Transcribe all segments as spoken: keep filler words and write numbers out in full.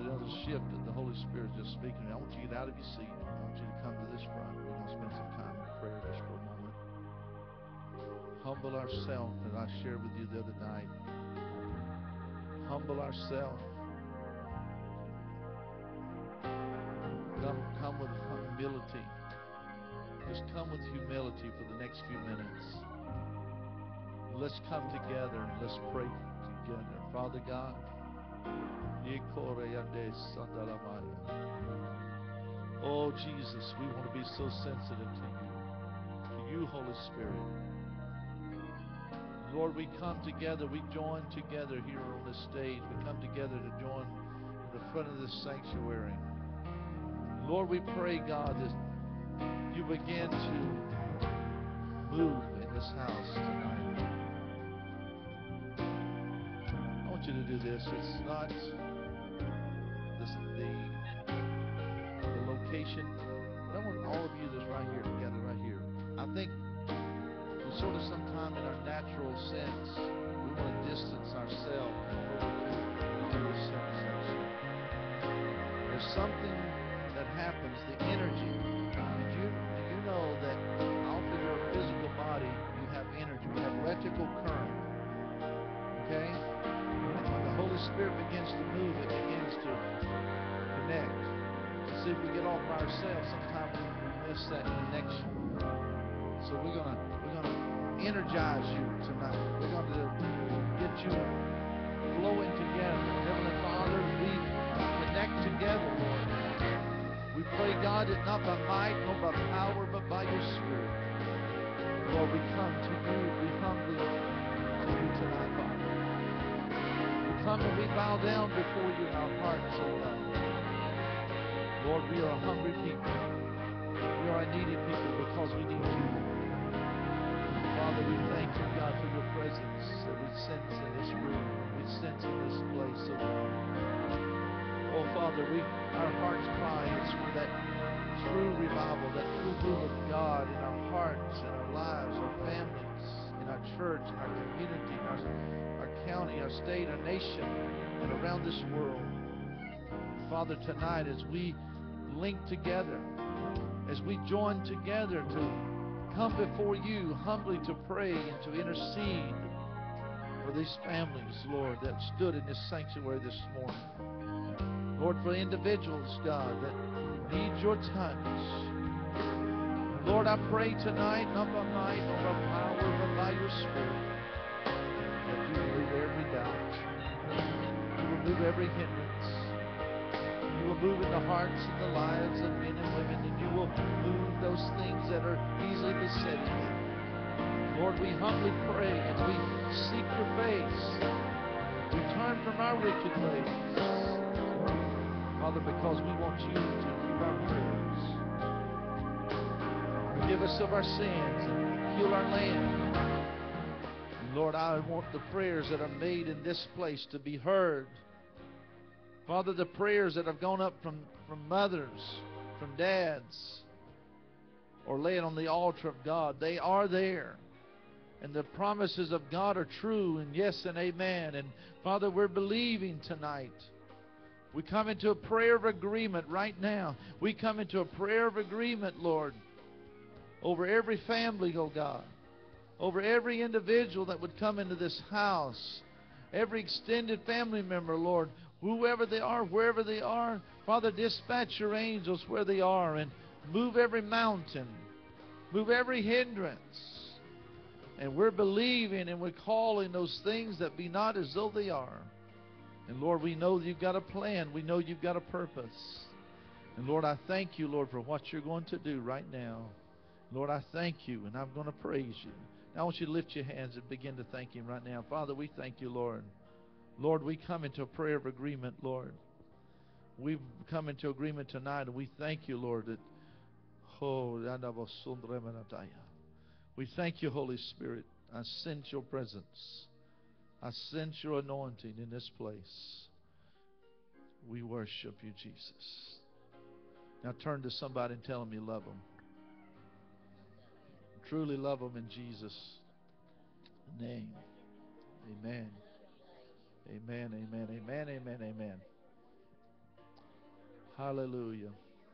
another shift that the Holy Spirit is just speaking. I want you to get out of your seat. I want you to come to this front. We're going to spend some time in prayer just for a moment. Humble ourselves, that I shared with you the other night. Humble ourselves. Come, come with humility. Just come with humility for the next few minutes. Let's come together and let's pray together. Father God, oh Jesus, we want to be so sensitive to you, to you, Holy Spirit. Lord, we come together, we join together here on this stage. We come together to join in the front of this sanctuary. Lord, we pray, God, that you begin to move in this house tonight. I want you to do this. It's not this, the, the location, but I want all of you that's right here together right here. I think we sort of sometime in our natural sense, we want to distance ourselves from this sensation. There's something that happens, the energy. Did you, do you know that off of your physical body, you have energy, you have electrical current, okay? And when the Holy Spirit begins to move, it begins to connect. See, if we get off by ourselves, sometimes we, we miss that connection. So we're gonna we're gonna energize you tonight. We're gonna get you flowing together. Heavenly Father, we connect together, Lord. We pray, God, that not by might nor by power, but by your Spirit. Lord, we come to you, we humbly to you tonight, Father. We come and we bow down before you in our hearts, oh God. Lord, we are a hungry people. We are a needy people because we need you. Father, we thank you, God, for your presence that we sense in this room, we sense in this place, oh God. Oh, Father, we our heart's cry is for that true revival, that true move of God in our hearts, in our lives, our families, in our church, in our community, in our, our county, our state, our nation, and around this world. Father, tonight as we link together, as we join together to come before you humbly to pray and to intercede for these families, Lord, that stood in this sanctuary this morning. Lord, for individuals, God, that need your touch. Lord, I pray tonight, not by might, nor by power, but by your Spirit, that you will remove every doubt. You will remove every hindrance. You will move in the hearts and the lives of men and women, and you will move those things that are easily besetting them. Lord, we humbly pray and we seek your face. We turn from our wicked ways, Father, because we want you to hear our prayers. Forgive us of our sins and heal our land. And Lord, I want the prayers that are made in this place to be heard. Father, the prayers that have gone up from, from mothers, from dads, or laid on the altar of God, they are there. And the promises of God are true, and yes and amen. And Father, we're believing tonight. We come into a prayer of agreement right now. We come into a prayer of agreement, Lord, over every family, oh God, over every individual that would come into this house, every extended family member, Lord, whoever they are, wherever they are. Father, dispatch your angels where they are and move every mountain, move every hindrance. And we're believing and we're calling those things that be not as though they are. And Lord, we know you've got a plan. We know you've got a purpose. And Lord, I thank you, Lord, for what you're going to do right now. Lord, I thank you, and I'm going to praise you. Now I want you to lift your hands and begin to thank him right now. Father, we thank you, Lord. Lord, we come into a prayer of agreement, Lord. We've come into agreement tonight, and we thank you, Lord, that oh, we thank you, Holy Spirit. I sense your presence. I sense your anointing in this place. We worship you, Jesus. Now turn to somebody and tell them you love them. Truly love them in Jesus' name. Amen. Amen, amen, amen, amen, amen. Hallelujah.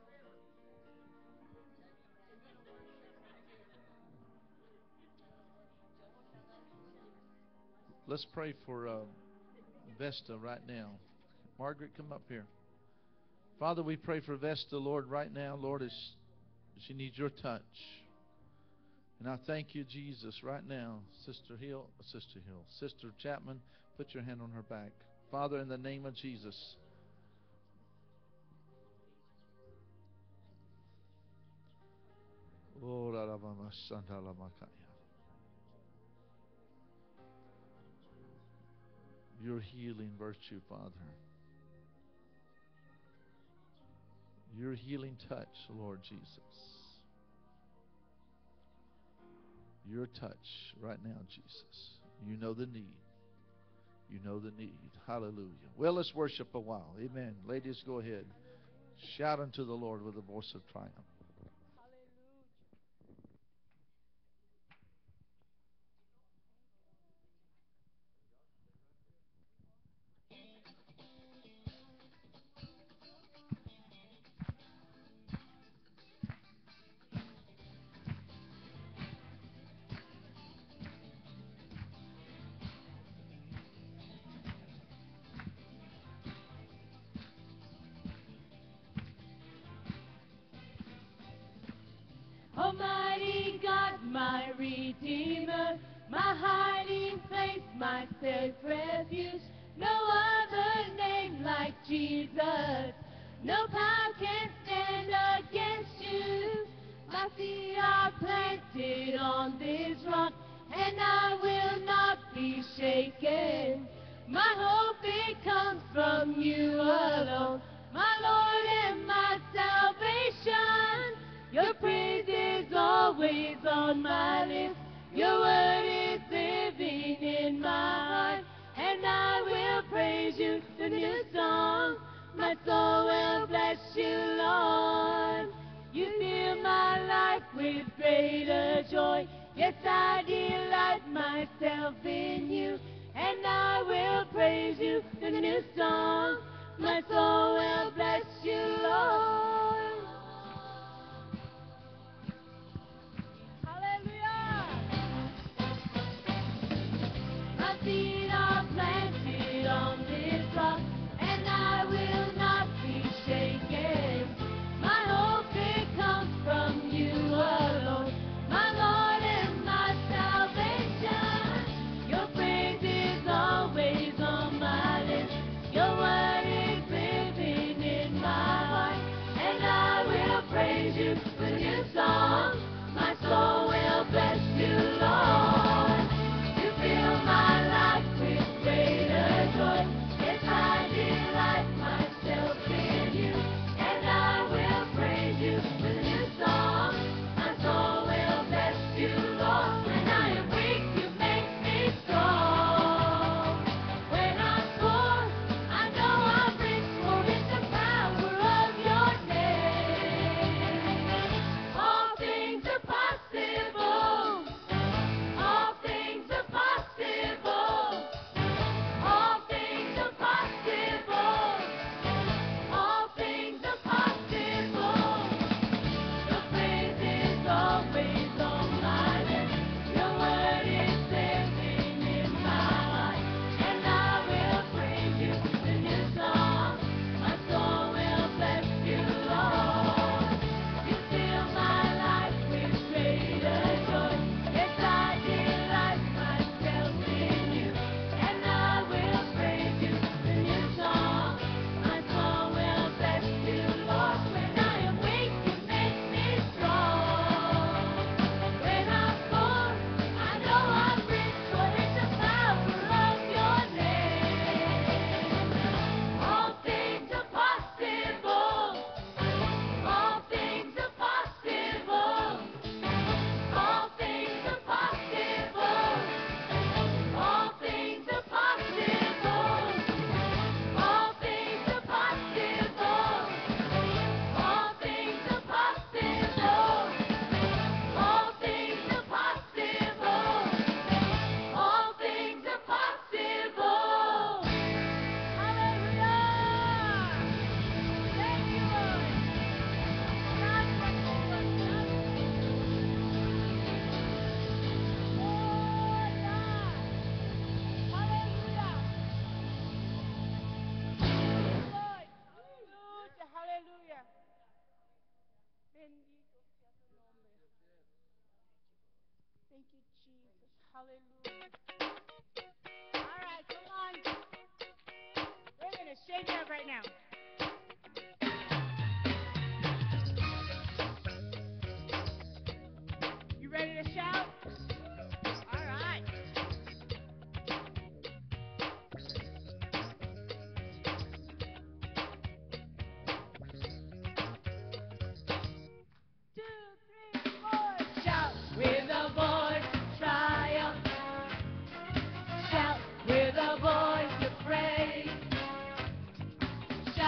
Let's pray for uh, Vesta right now. Margaret, come up here. Father, we pray for Vesta, Lord, right now, Lord, as she needs your touch. And I thank you, Jesus, right now. Sister Hill, Sister Hill, Sister Chapman, put your hand on her back. Father, in the name of Jesus. Your healing virtue, Father. Your healing touch, Lord Jesus. Your touch right now, Jesus. You know the need. You know the need. Hallelujah. Well, let's worship a while. Amen. Ladies, go ahead. Shout unto the Lord with a voice of triumph. Almighty God, my Redeemer, my hiding place, my safe refuge. No other name like Jesus. No power can stand against you. My feet are planted on this rock, and I will not be shaken. My hope, it comes from you alone, my Lord and my salvation. Your praise is always on my lips. Your word is living in my heart. And I will praise you, the new song. My soul will bless you, Lord. You fill my life with greater joy. Yes, I delight myself in you. And I will praise you, the new song. My soul will bless you, Lord. My feet are planted on this rock, and I will not be shaken. My hope, it comes from you alone, my Lord and my salvation. Your praise is always on my lips. Your word is living in my heart, and I Hallelujah. All right, come on. We're going to shake it up right now. You ready to shout? All right. Two, three, four. Shout with a voice of triumph. Shout with a voice of praise.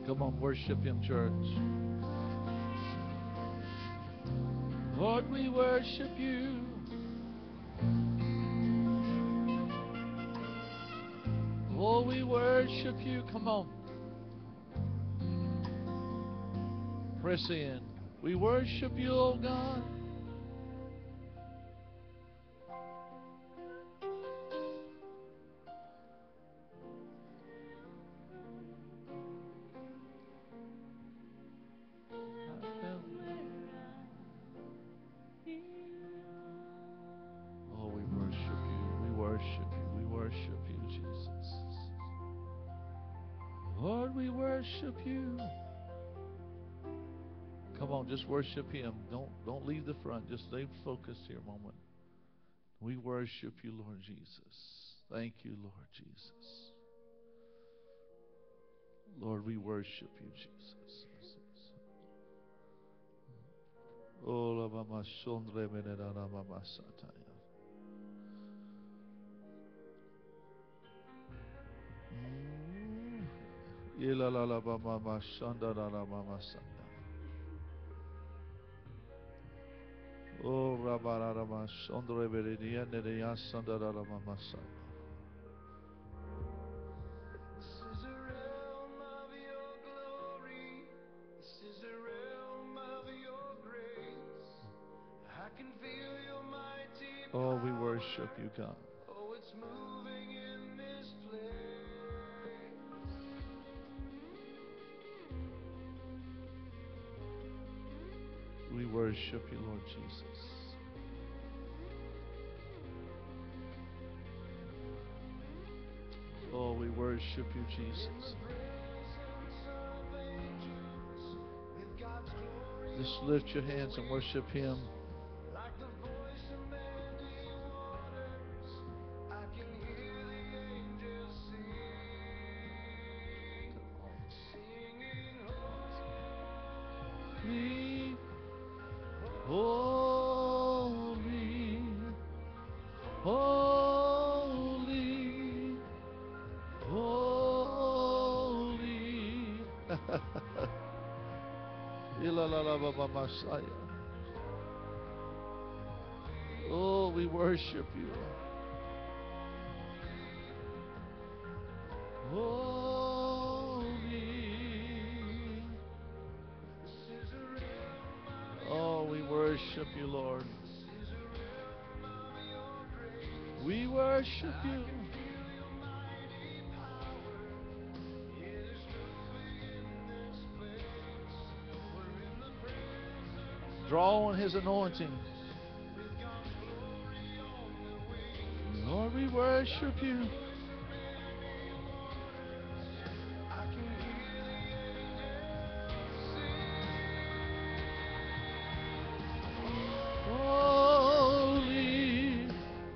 Come on, worship Him, church. Lord, we worship You. Oh, we worship You. Come on. Press in. We worship You, oh God. Oh, we worship You. We worship You. We worship You, Jesus. Lord, we worship You. Come on, just worship Him. Don't don't leave the front. Just stay focused here a moment. We worship You, Lord Jesus. Thank You, Lord Jesus. Lord, we worship You, Jesus. Oh, la mama shondre menena na mama sataya. Yela la la ba mama shanda la la mama sataya. Oh, rabara rama shondre berenia ne ya sanda la la mama sataya. Oh, we worship You, God. Oh, it's moving in this place. We worship You, Lord Jesus. Oh, we worship You, Jesus. Just lift your hands and worship Him. Holy, holy, holy. Oh, we worship You. Holy. Oh, we worship You, Lord. We worship You. Draw on His anointing. Lord, we worship You. Holy,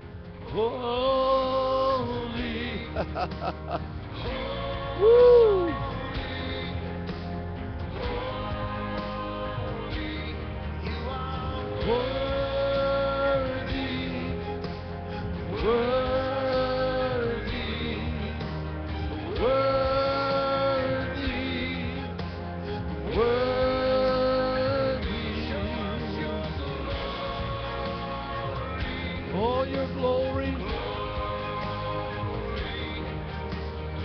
holy. Woo! Worthy, worthy, worthy, worthy. Oh, Your glory.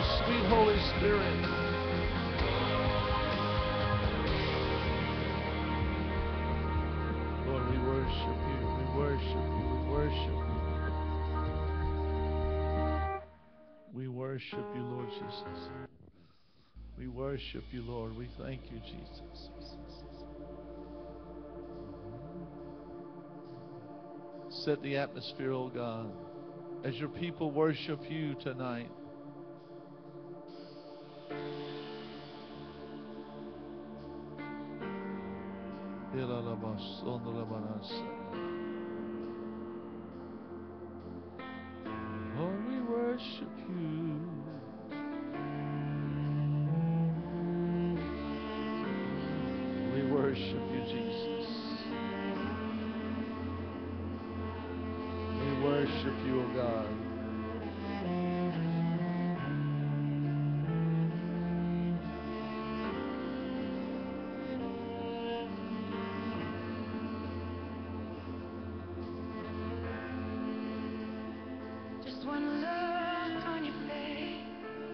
sweet Holy Spirit. Lord, we worship you. We worship you. We worship you. We worship you, Lord Jesus. We worship you, Lord. We thank you, Jesus. Set the atmosphere, oh God, as your people worship you tonight. Lord, we worship you. We worship you, Jesus. We worship you, oh God. Just one look on your face,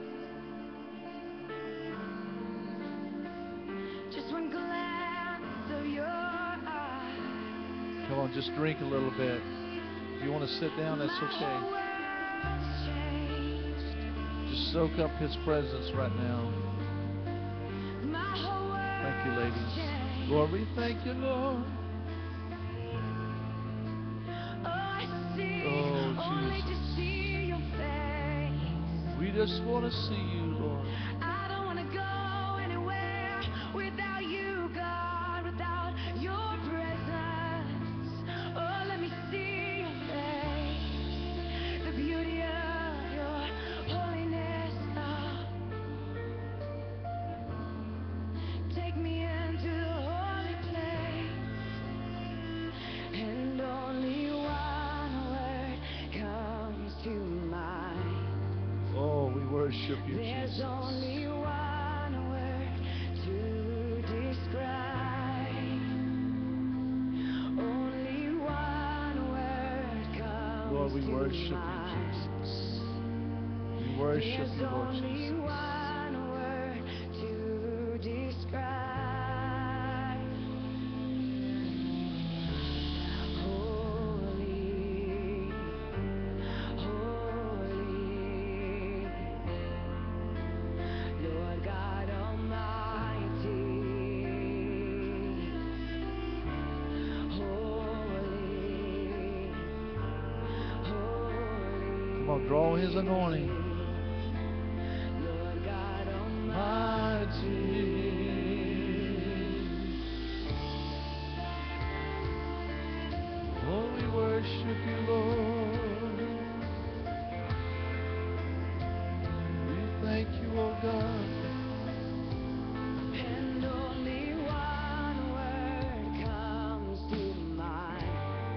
just one glance of your eyes. Come on, just drink a little bit. If you want to sit down, that's okay. Just soak up his presence right now. Thank you, ladies. Lord, we thank you, Lord. Oh, Jesus. We just want to see you, Lord. I don't want to go anywhere without you, God, without your presence. Oh, let me see your face, the beauty of your holiness. Oh, take me into the holy place, and only one word comes to mind. Oh, we worship you, There's Jesus. only one word to describe. Only one word comes Lord, we to worship you, mind. Jesus. We worship There's you, Lord only Jesus. one word to describe. Holy, holy, Lord God Almighty. Holy, holy. Come on, draw his anointing. Lord God Mighty. Oh, we worship you, Lord. We thank you, oh God. And only one word comes to mind.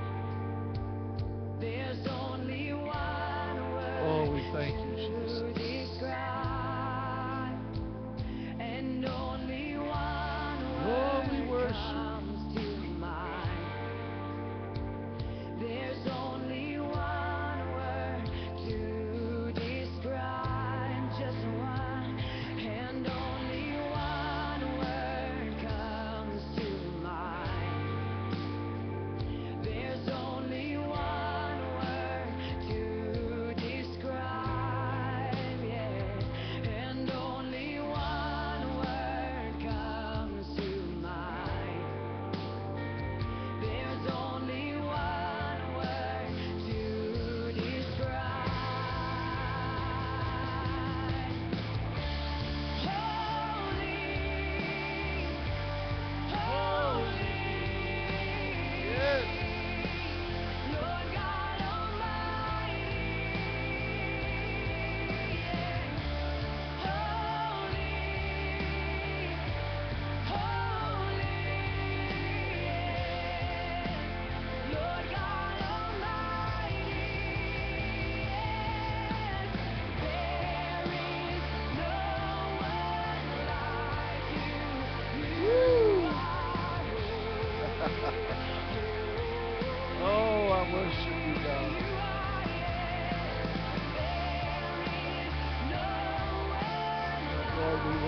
There's only one word Oh, we thank you, to Jesus. describe. And only one Lord, we word worship. comes to mind. There's only one word to describe, just one, and only one word comes to mind. There's only one word to describe, yeah,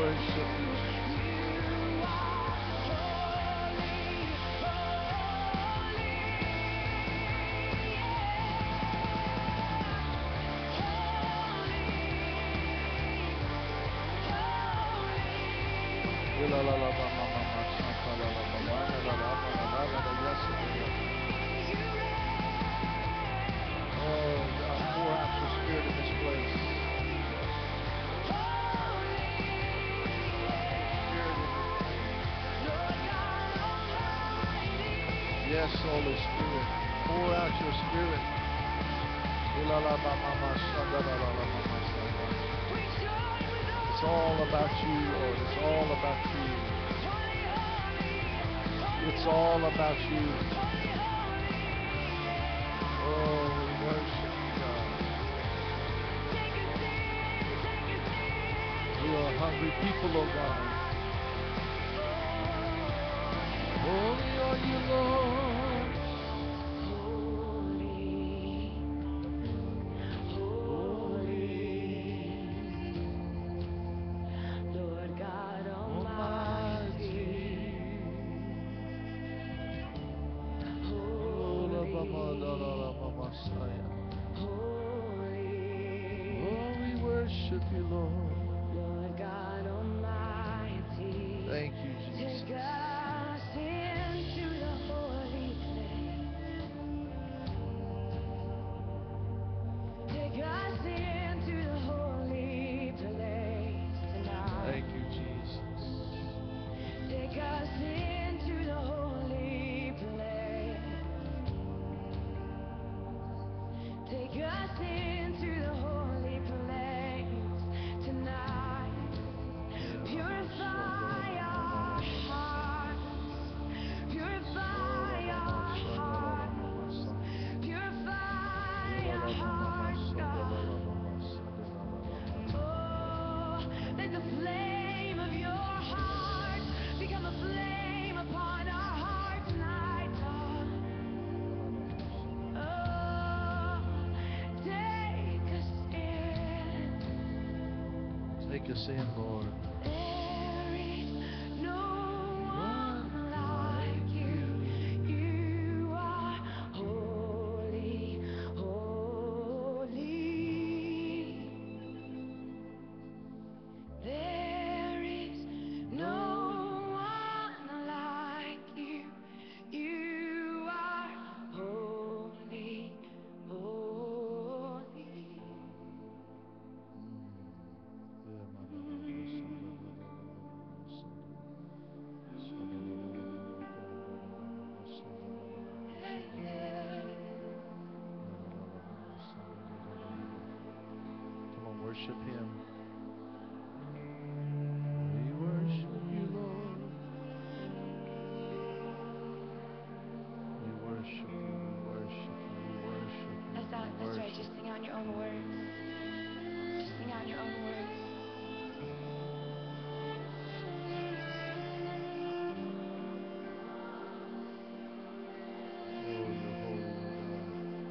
worship you. La la la la ma ma ma shanta la la la la la la la la la la yes oh God, pour out your spirit in this place. Yes, Holy Spirit, pour out your spirit. La la ma ma ma shanta la la la ma ma shanta. It's all about you, Lord. It's all about you. It's all about you. Oh, we worship you, God. We are hungry people, oh God. Holy are you, Lord. Oh, we worship you, Lord. Lord God Almighty. Thank you, Jesus. Take us into the holy place. Take us into the holy place tonight. Thank you, Jesus. Take us into the holy place. Take us into the holy place tonight. Purify our hearts. Purify our hearts. Purify our hearts, God. Oh, let the flame of your heart become a flame upon our hearts tonight, God. Oh, take us in. Take us in, Lord. There is no one like you. You are holy, holy. There is no one like you. You are holy, holy. Come on, worship Him. We worship you, Lord. We worship you, we worship you, we worship you. That's, not, we that's right. worship Just sing out in your own words. Just sing out in your own words. Oh, you're holy, oh God.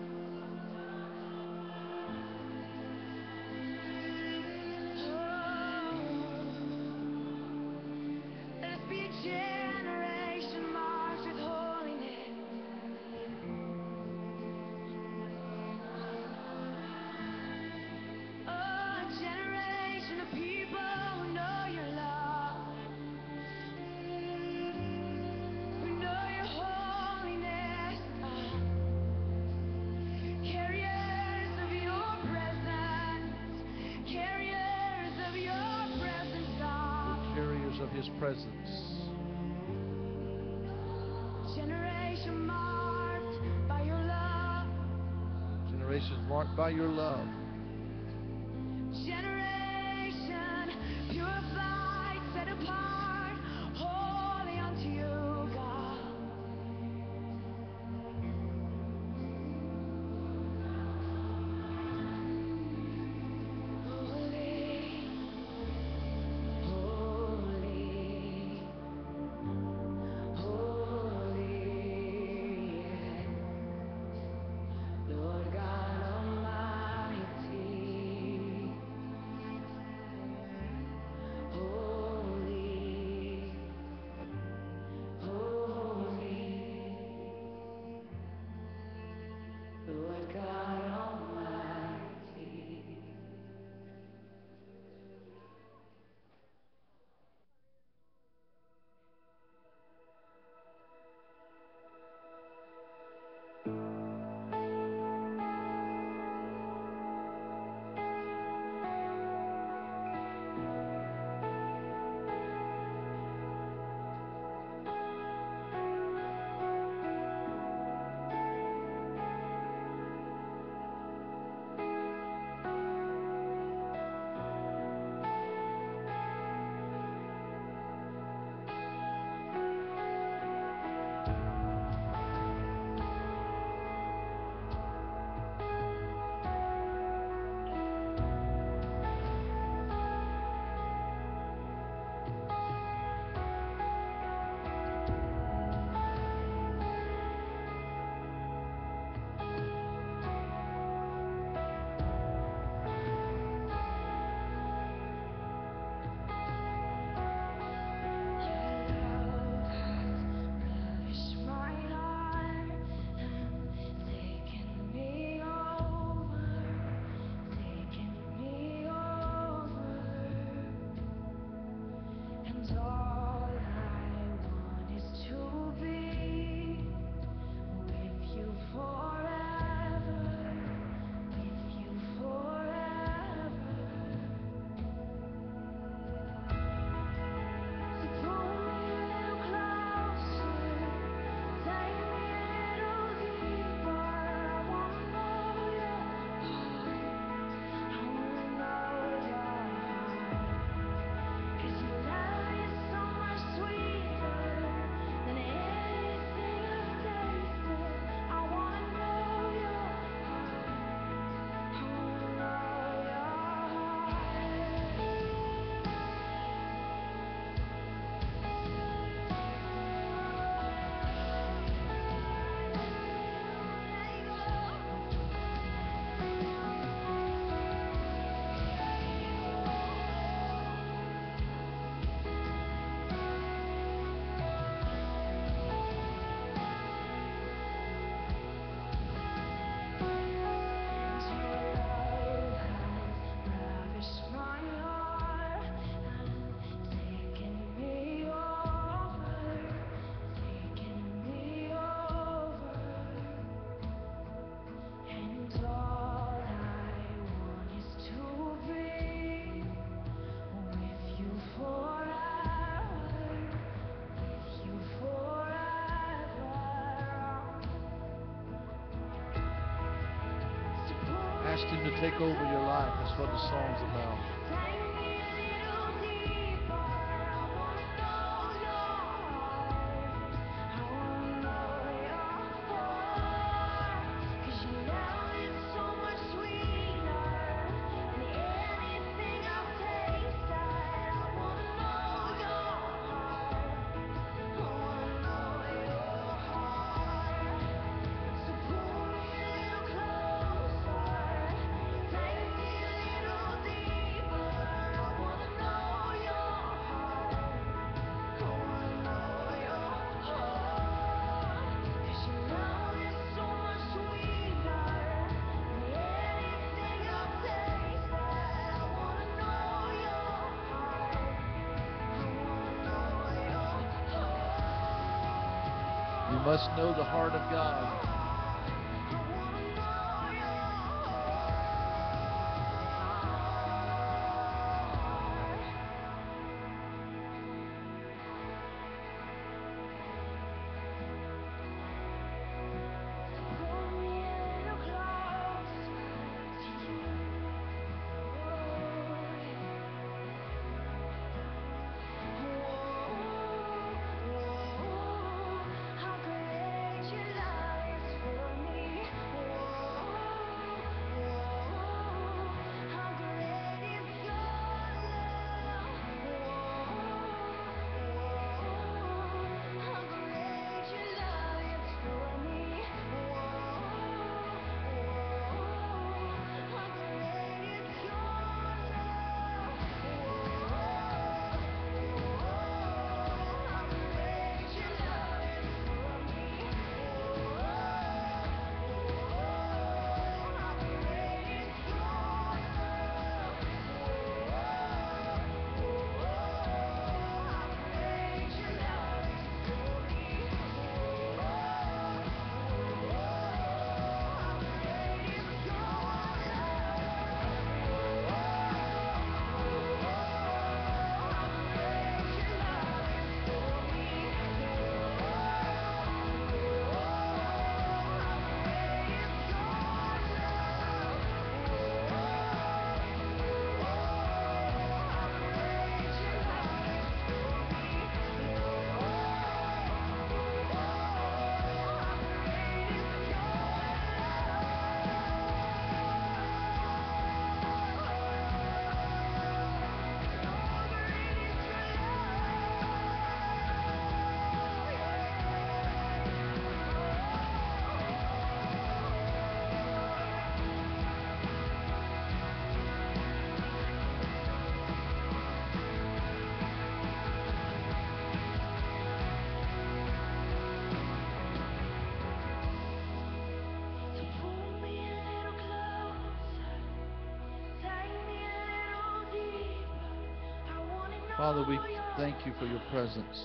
Let us be a generation marked with holiness. Oh, a generation of people who know your love, who know your holiness, God. Carriers of your presence, carriers of your presence, God. We're carriers of His presence. Generation marked by your love. Generations marked by your love. Generation purified, set apart, holy unto you, God. Holy, holy, holy, Lord God Almighty. Ask Him to take over your life. That's what the song's about. You must know the heart of God. Father, we thank you for your presence.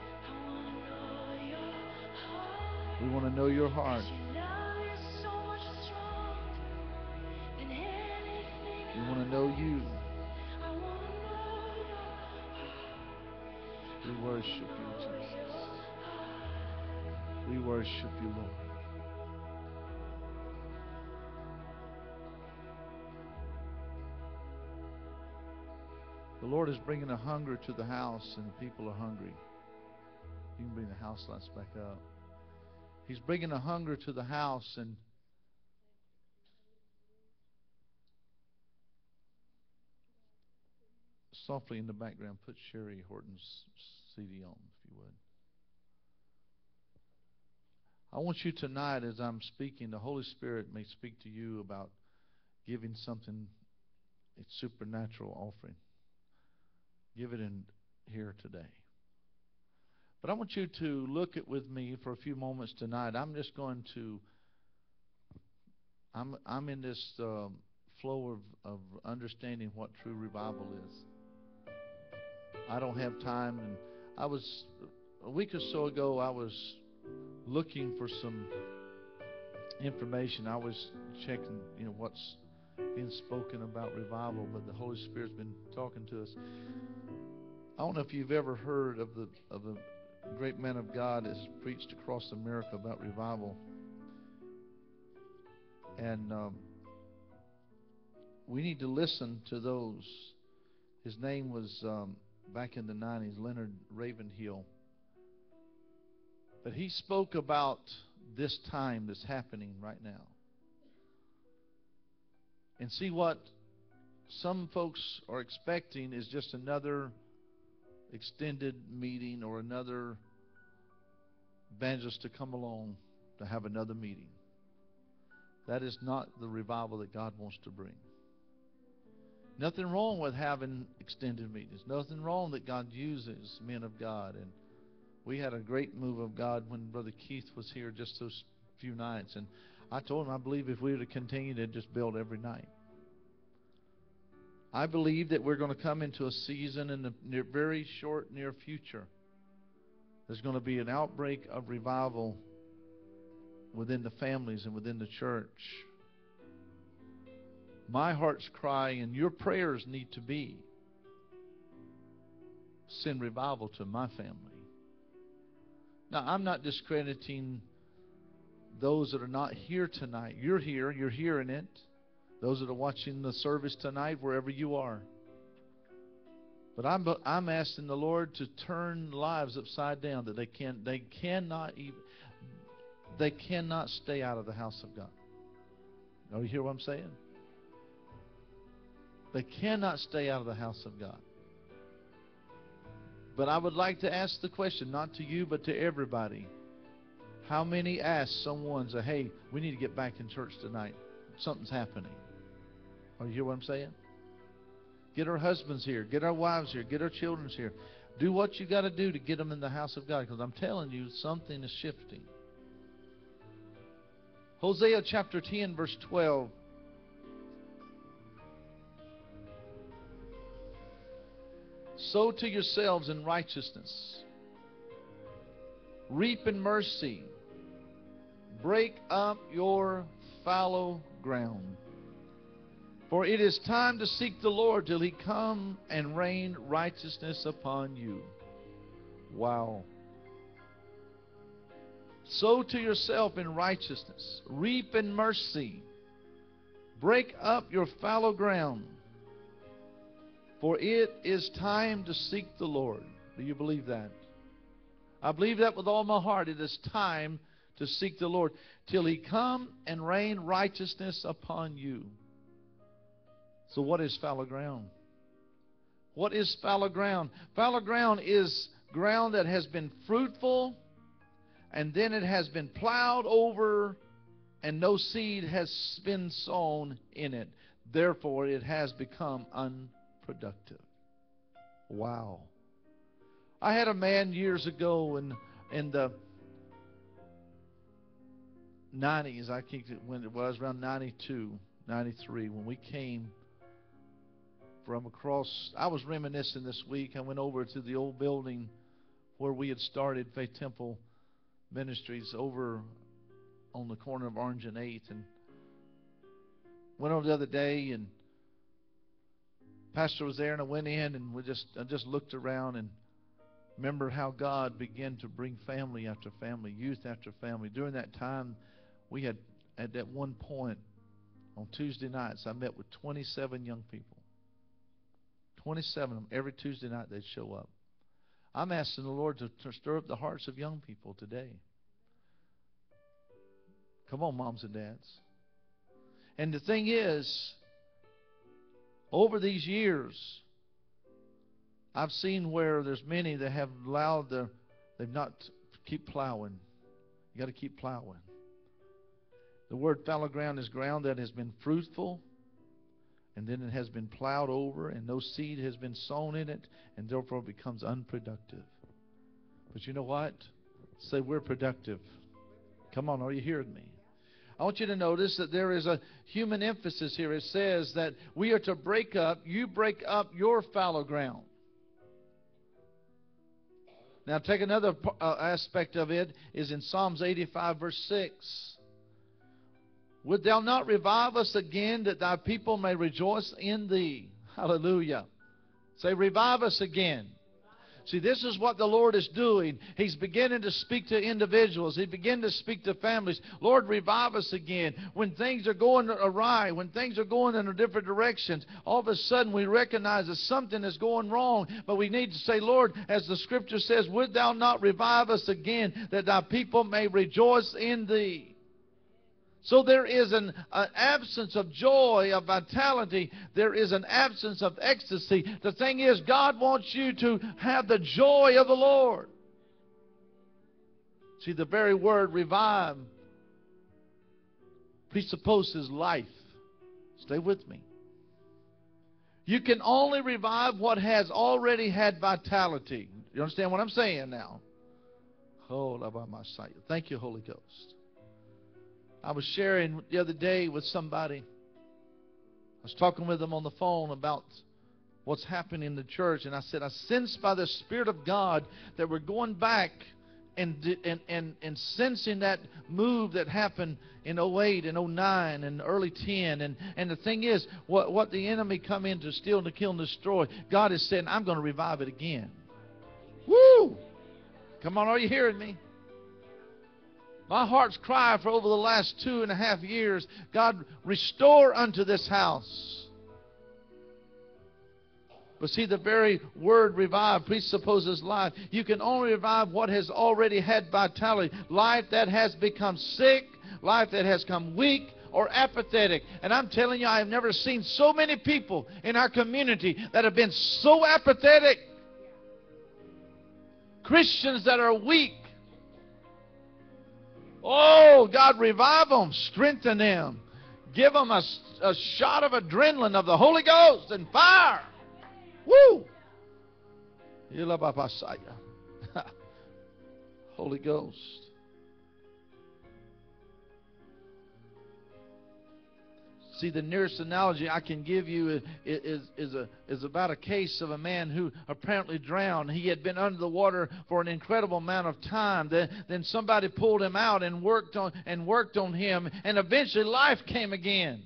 We want to know your heart. We want to know you. We worship you, Jesus. We worship you, Lord. The Lord is bringing a hunger to the house, and the people are hungry. You can bring the house lights back up. He's bringing a hunger to the house, and softly in the background, put Sherry Horton's C D on, if you would. I want you tonight, as I'm speaking, the Holy Spirit may speak to you about giving something, a supernatural offering. Give it in here today. But I want you to look at with me for a few moments tonight. I'm just going to, I'm I'm in this um, flow of, of understanding what true revival is. I don't have time, and I was, a week or so ago, I was looking for some information. I was checking, you know, what's being spoken about revival, but the Holy Spirit's been talking to us. I don't know if you've ever heard of the of the great man of God has preached across America about revival, and um, we need to listen to those. His name was, um, back in the nineties, Leonard Ravenhill. But he spoke about this time that's happening right now. And see, what some folks are expecting is just another extended meeting or another evangelist to come along to have another meeting. That is not the revival that God wants to bring. Nothing wrong with having extended meetings. Nothing wrong that God uses men of God. And we had a great move of God when Brother Keith was here just those few nights. And I told him I believe if we were to continue to just build every night. I believe that we're going to come into a season in the near, very short near future. There's going to be an outbreak of revival within the families and within the church. My heart's cry and your prayers need to be, send revival to my family. Now, I'm not discrediting those that are not here tonight. You're here, you're hearing it. Those that are watching the service tonight, wherever you are. But I'm I'm asking the Lord to turn lives upside down, that they can they cannot even they cannot stay out of the house of God. Now, you hear what I'm saying? They cannot stay out of the house of God. But I would like to ask the question, not to you, but to everybody. How many ask someone, say, hey, we need to get back in church tonight. Something's happening. Oh, you hear what I'm saying? Get our husbands here. Get our wives here. Get our children here. Do what you got to do to get them in the house of God. Because I'm telling you, something is shifting. Hosea chapter ten, verse twelve. Sow to yourselves in righteousness. Reap in mercy. Break up your fallow ground. For it is time to seek the Lord till He come and rain righteousness upon you. Wow. Sow to yourself in righteousness. Reap in mercy. Break up your fallow ground. For it is time to seek the Lord. Do you believe that? I believe that with all my heart. It is time to seek the Lord till He come and rain righteousness upon you. So what is fallow ground? What is fallow ground? Fallow ground is ground that has been fruitful, and then it has been plowed over, and no seed has been sown in it. Therefore, it has become unproductive. Wow. I had a man years ago in, in the nineties, I think when it was around ninety-two, ninety-three, when we came from across. I was reminiscing this week. I went over to the old building where we had started Faith Temple Ministries over on the corner of Orange and eighth, and went over the other day, and Pastor was there, and I went in, and we just I just looked around and remember how God began to bring family after family, youth after family. During that time, we had at that one point on Tuesday nights, I met with twenty-seven young people. twenty-seven of them. Every Tuesday night they'd show up. I'm asking the Lord to, to stir up the hearts of young people today. Come on, moms and dads. And the thing is, over these years, I've seen where there's many that have allowed the, they've not keep plowing. You got to keep plowing. The word fallow ground is ground that has been fruitful, and then it has been plowed over, and no seed has been sown in it, and therefore it becomes unproductive. But you know what? Say, we're productive. Come on, are you hearing me? I want you to notice that there is a human emphasis here. It says that we are to break up, you break up your fallow ground. Now take another uh, aspect of it, is in Psalms eighty-five verse six. Wilt thou not revive us again, that thy people may rejoice in thee? Hallelujah. Say, revive us again. See, this is what the Lord is doing. He's beginning to speak to individuals. He's beginning to speak to families. Lord, revive us again. When things are going awry, when things are going in different directions, all of a sudden we recognize that something is going wrong. But we need to say, Lord, as the Scripture says, would thou not revive us again, that thy people may rejoice in thee? So there is an, an absence of joy, of vitality. There is an absence of ecstasy. The thing is, God wants you to have the joy of the Lord. See, the very word revive presupposes life. Stay with me. You can only revive what has already had vitality. You understand what I'm saying now? Oh, thank you, Holy Ghost. I was sharing the other day with somebody. I was talking with them on the phone about what's happening in the church. And I said, I sense by the Spirit of God that we're going back and, and, and, and sensing that move that happened in oh eight and oh nine and early ten. And, and the thing is, what, what the enemy come in to steal, to kill, and destroy, God is saying, I'm going to revive it again. Woo! Come on, are you hearing me? My heart's cry for over the last two and a half years, God, restore unto this house. But see, the very word revive presupposes life. You can only revive what has already had vitality. Life that has become sick, life that has become weak or apathetic. And I'm telling you, I have never seen so many people in our community that have been so apathetic. Christians that are weak. Oh, God, revive them, strengthen them, give them a, a shot of adrenaline of the Holy Ghost and fire. Woo! Holy Ghost. See, the nearest analogy I can give you is, is, is, a, is about a case of a man who apparently drowned. He had been under the water for an incredible amount of time. Then, then somebody pulled him out and worked on, and worked on him, and eventually life came again.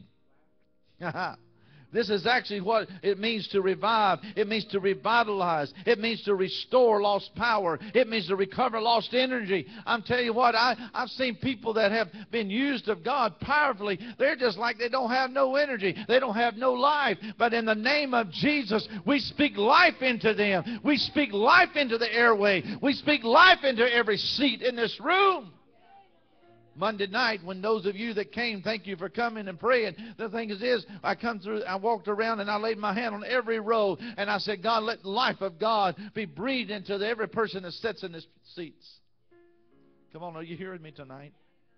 This is actually what it means to revive. It means to revitalize. It means to restore lost power. It means to recover lost energy. I'm telling you what, I, I've seen people that have been used of God powerfully. They're just like they don't have no energy. They don't have no life. But in the name of Jesus, we speak life into them. We speak life into the airway. We speak life into every seat in this room. Monday night, when those of you that came, thank you for coming and praying. The thing is, is I come through, I walked around and I laid my hand on every row and I said, God, let the life of God be breathed into the, every person that sits in these seats. Come on, are you hearing me tonight?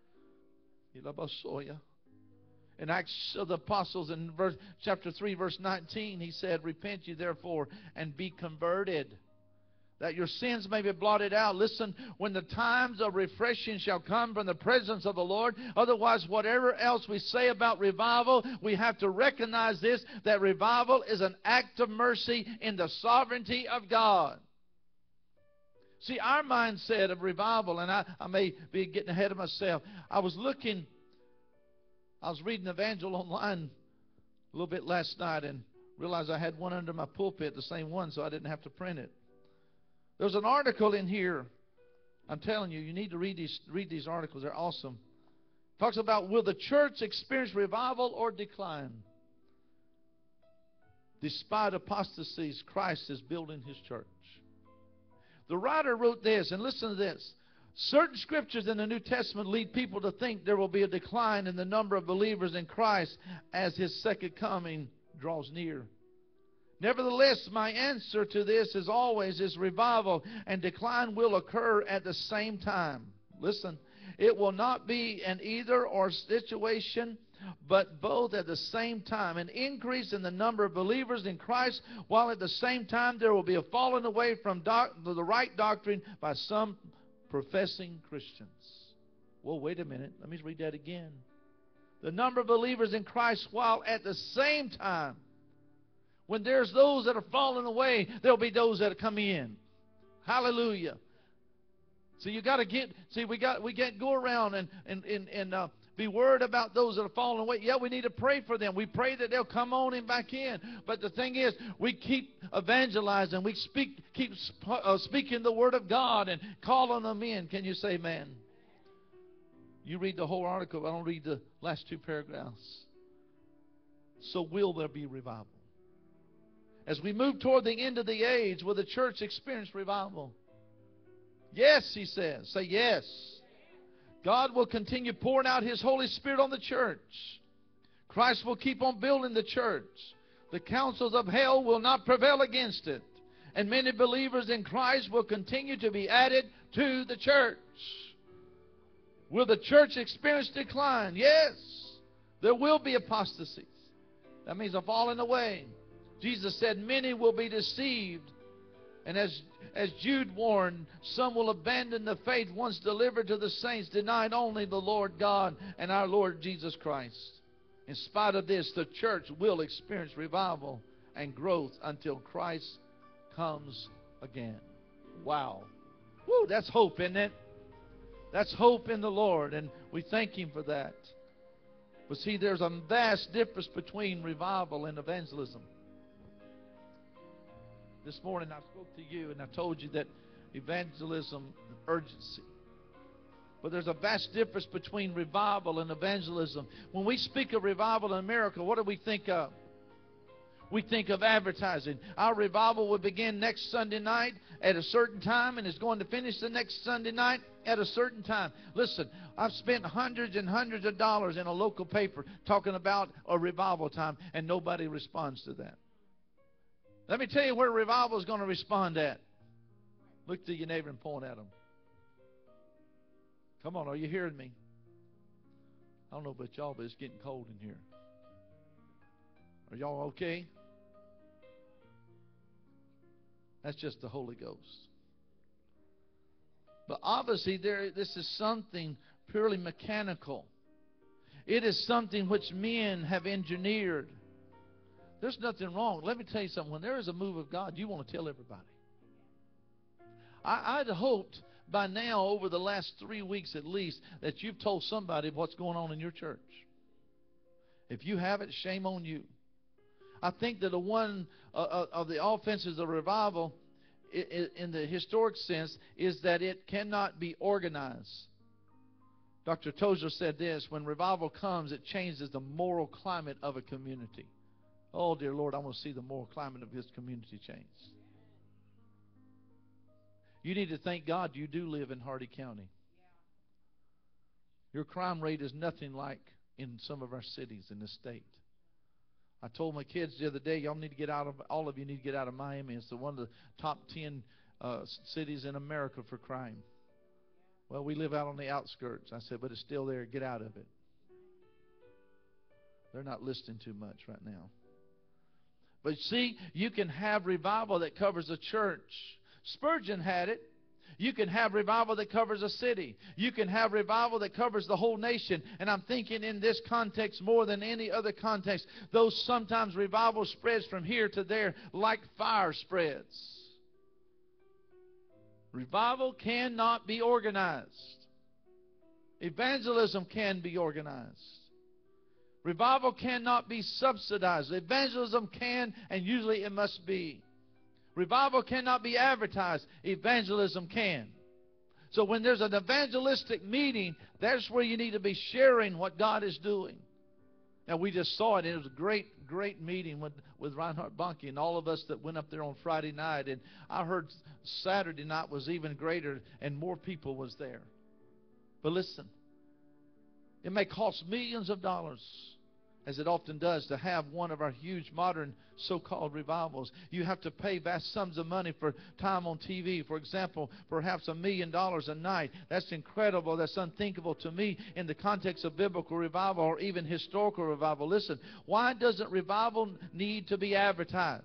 In Acts of the Apostles, in verse, chapter three, verse nineteen, he said, repent ye therefore and be converted, that your sins may be blotted out. Listen, when the times of refreshing shall come from the presence of the Lord. Otherwise, whatever else we say about revival, we have to recognize this, that revival is an act of mercy in the sovereignty of God. See, our mindset of revival, and I, I may be getting ahead of myself. I was looking, I was reading Evangel online a little bit last night and realized I had one under my pulpit, the same one, so I didn't have to print it. There's an article in here. I'm telling you, you need to read these, read these articles. They're awesome. It talks about, will the church experience revival or decline? Despite apostasies, Christ is building His church. The writer wrote this, and listen to this. Certain scriptures in the New Testament lead people to think there will be a decline in the number of believers in Christ as His second coming draws near. Nevertheless, my answer to this is always is revival and decline will occur at the same time. Listen, it will not be an either or situation, but both at the same time. An increase in the number of believers in Christ, while at the same time there will be a falling away from doc- the right doctrine by some professing Christians. Well, wait a minute. Let me read that again. The number of believers in Christ, while at the same time, when there's those that are falling away, there'll be those that come in. Hallelujah. So you got to get, see, we got we can't go around and and and, and uh, be worried about those that are falling away. Yeah, we need to pray for them. We pray that they'll come on and back in. But the thing is, we keep evangelizing. We speak, keep uh, speaking the Word of God and calling them in. Can you say amen? You read the whole article. I don't read the last two paragraphs. So will there be revival? As we move toward the end of the age, will the church experience revival? Yes, he says. Say yes. God will continue pouring out His Holy Spirit on the church. Christ will keep on building the church. The counsels of hell will not prevail against it. And many believers in Christ will continue to be added to the church. Will the church experience decline? Yes. There will be apostasies. That means a falling away. Jesus said many will be deceived. And as As Jude warned, some will abandon the faith once delivered to the saints, denying only the Lord God and our Lord Jesus Christ. In spite of this, the church will experience revival and growth until Christ comes again. Wow. Woo, that's hope, isn't it? That's hope in the Lord, and we thank Him for that. But see, there's a vast difference between revival and evangelism. This morning I spoke to you and I told you that evangelism is urgency. But there's a vast difference between revival and evangelism. When we speak of revival in America, what do we think of? We think of advertising. Our revival will begin next Sunday night at a certain time and is going to finish the next Sunday night at a certain time. Listen, I've spent hundreds and hundreds of dollars in a local paper talking about a revival time, and nobody responds to that. Let me tell you where revival is going to respond at. Look to your neighbor and point at them. Come on, are you hearing me? I don't know about y'all, but it's getting cold in here. Are y'all okay? That's just the Holy Ghost. But obviously, there, this is something purely mechanical. It is something which men have engineered. There's nothing wrong. Let me tell you something. When there is a move of God, you want to tell everybody. I, I'd hoped by now, over the last three weeks at least, that you've told somebody what's going on in your church. If you haven't, shame on you. I think that the one uh, of the offenses of revival, in the historic sense, is that it cannot be organized. Doctor Tozer said this: when revival comes, it changes the moral climate of a community. Oh, dear Lord, I want to see the moral climate of this community change. You need to thank God you do live in Hardy County. Your crime rate is nothing like in some of our cities in this state. I told my kids the other day, y'all need to get out of, all of you need to get out of Miami. It's the one of the top ten uh, cities in America for crime. Well, we live out on the outskirts. I said, but it's still there. Get out of it. They're not listening too much right now. But see, you can have revival that covers a church. Spurgeon had it. You can have revival that covers a city. You can have revival that covers the whole nation. And I'm thinking in this context more than any other context, though sometimes revival spreads from here to there like fire spreads. Revival cannot be organized. Evangelism can be organized. Revival cannot be subsidized. Evangelism can, and usually it must be. Revival cannot be advertised. Evangelism can. So when there's an evangelistic meeting, that's where you need to be sharing what God is doing. Now, we just saw it. It was a great, great meeting with, with Reinhard Bonnke and all of us that went up there on Friday night. And I heard Saturday night was even greater and more people was there. But listen, it may cost millions of dollars, as it often does, to have one of our huge modern so-called revivals. You have to pay vast sums of money for time on T V. For example, perhaps a million dollars a night. That's incredible. That's unthinkable to me in the context of biblical revival or even historical revival. Listen, why doesn't revival need to be advertised?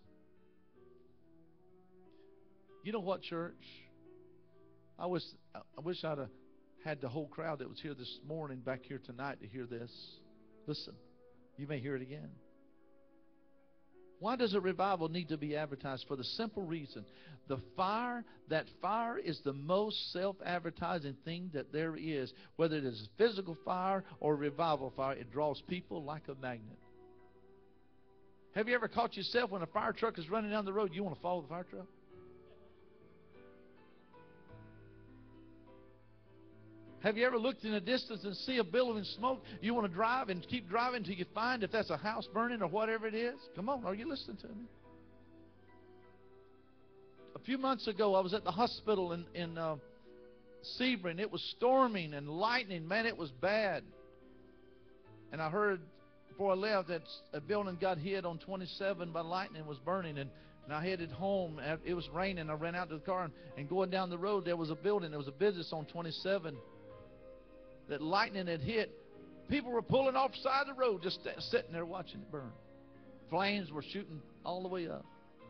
You know what, church? I wish, I wish I'd have had the whole crowd that was here this morning back here tonight to hear this. Listen. You may hear it again. Why does a revival need to be advertised? For the simple reason, the fire, that fire is the most self-advertising thing that there is. Whether it is a physical fire or a revival fire, it draws people like a magnet. Have you ever caught yourself when a fire truck is running down the road, you want to follow the fire truck? Have you ever looked in the distance and see a billowing smoke? You want to drive and keep driving until you find if that's a house burning or whatever it is? Come on, are you listening to me? A few months ago, I was at the hospital in, in uh, Sebring. It was storming and lightning. Man, it was bad. And I heard before I left that a building got hit on twenty-seven by lightning, was burning. And, and I headed home. It was raining. I ran out to the car. And, and going down the road, there was a building. There was a business on twenty-seven that lightning had hit. People were pulling off the side of the road, just sitting there watching it burn. Flames were shooting all the way up.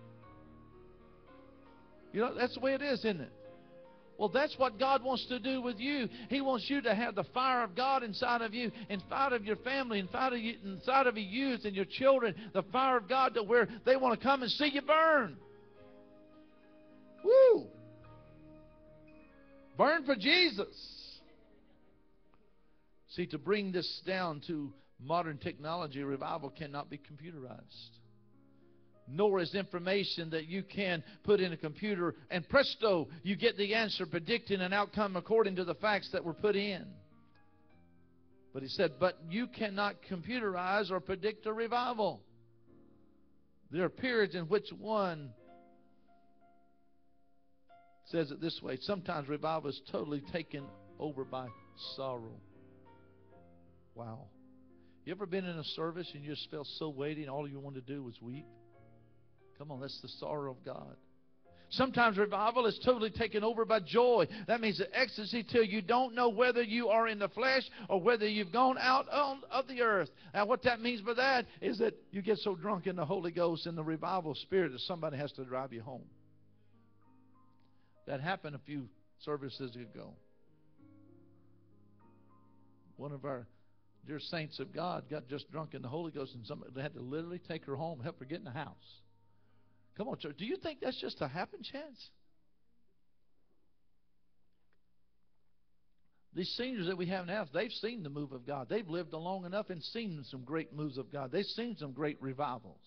You know, that's the way it is, isn't it? Well, that's what God wants to do with you. He wants you to have the fire of God inside of you, inside of your family, inside of, you, inside of your youth and your children, the fire of God to where they want to come and see you burn. Woo! Burn for Jesus. See, to bring this down to modern technology, revival cannot be computerized. Nor is information that you can put in a computer and presto, you get the answer predicting an outcome according to the facts that were put in. But he said, but you cannot computerize or predict a revival. There are periods in which one says it this way. Sometimes revival is totally taken over by sorrow. Wow. You ever been in a service and you just felt so weighty and all you wanted to do was weep? Come on, that's the sorrow of God. Sometimes revival is totally taken over by joy. That means the ecstasy till you don't know whether you are in the flesh or whether you've gone out on, of the earth. Now what that means by that is that you get so drunk in the Holy Ghost and the revival spirit that somebody has to drive you home. That happened a few services ago. One of our dear saints of God got just drunk in the Holy Ghost and somebody they had to literally take her home, help her get in the house. Come on, church. Do you think that's just a happen chance? These seniors that we have now, they've seen the move of God. They've lived long enough and seen some great moves of God. They've seen some great revivals.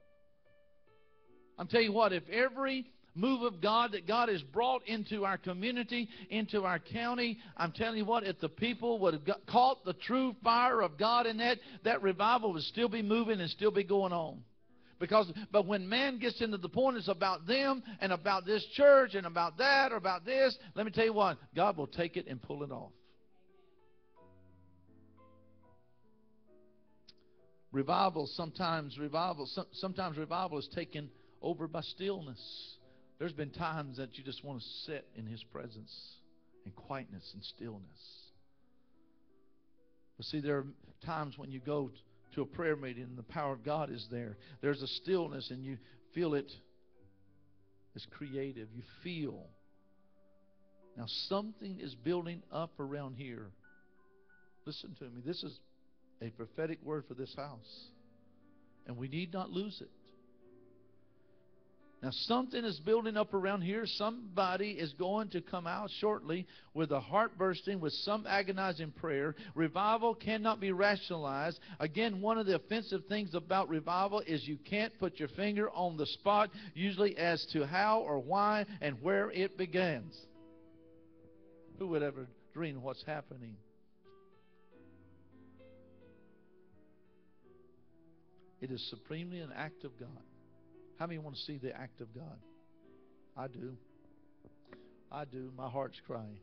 I'm telling you what, if every move of God that God has brought into our community, into our county, I'm telling you what, if the people would have got, caught the true fire of God in that, that revival would still be moving and still be going on. Because, but when man gets into the point it's about them and about this church and about that or about this, let me tell you what, God will take it and pull it off. Revival, sometimes revival, sometimes revival is taken over by stillness. There's been times that you just want to sit in His presence in quietness and stillness. But see, there are times when you go to a prayer meeting and the power of God is there. There's a stillness and you feel it is creative. You feel. Now something is building up around here. Listen to me. This is a prophetic word for this house. And we need not lose it. Now something is building up around here. Somebody is going to come out shortly with a heart bursting, with some agonizing prayer. Revival cannot be rationalized. Again, one of the offensive things about revival is you can't put your finger on the spot, usually as to how or why and where it begins. Who would ever dream what's happening? It is supremely an act of God. How many want to see the act of God? I do. I do. My heart's crying.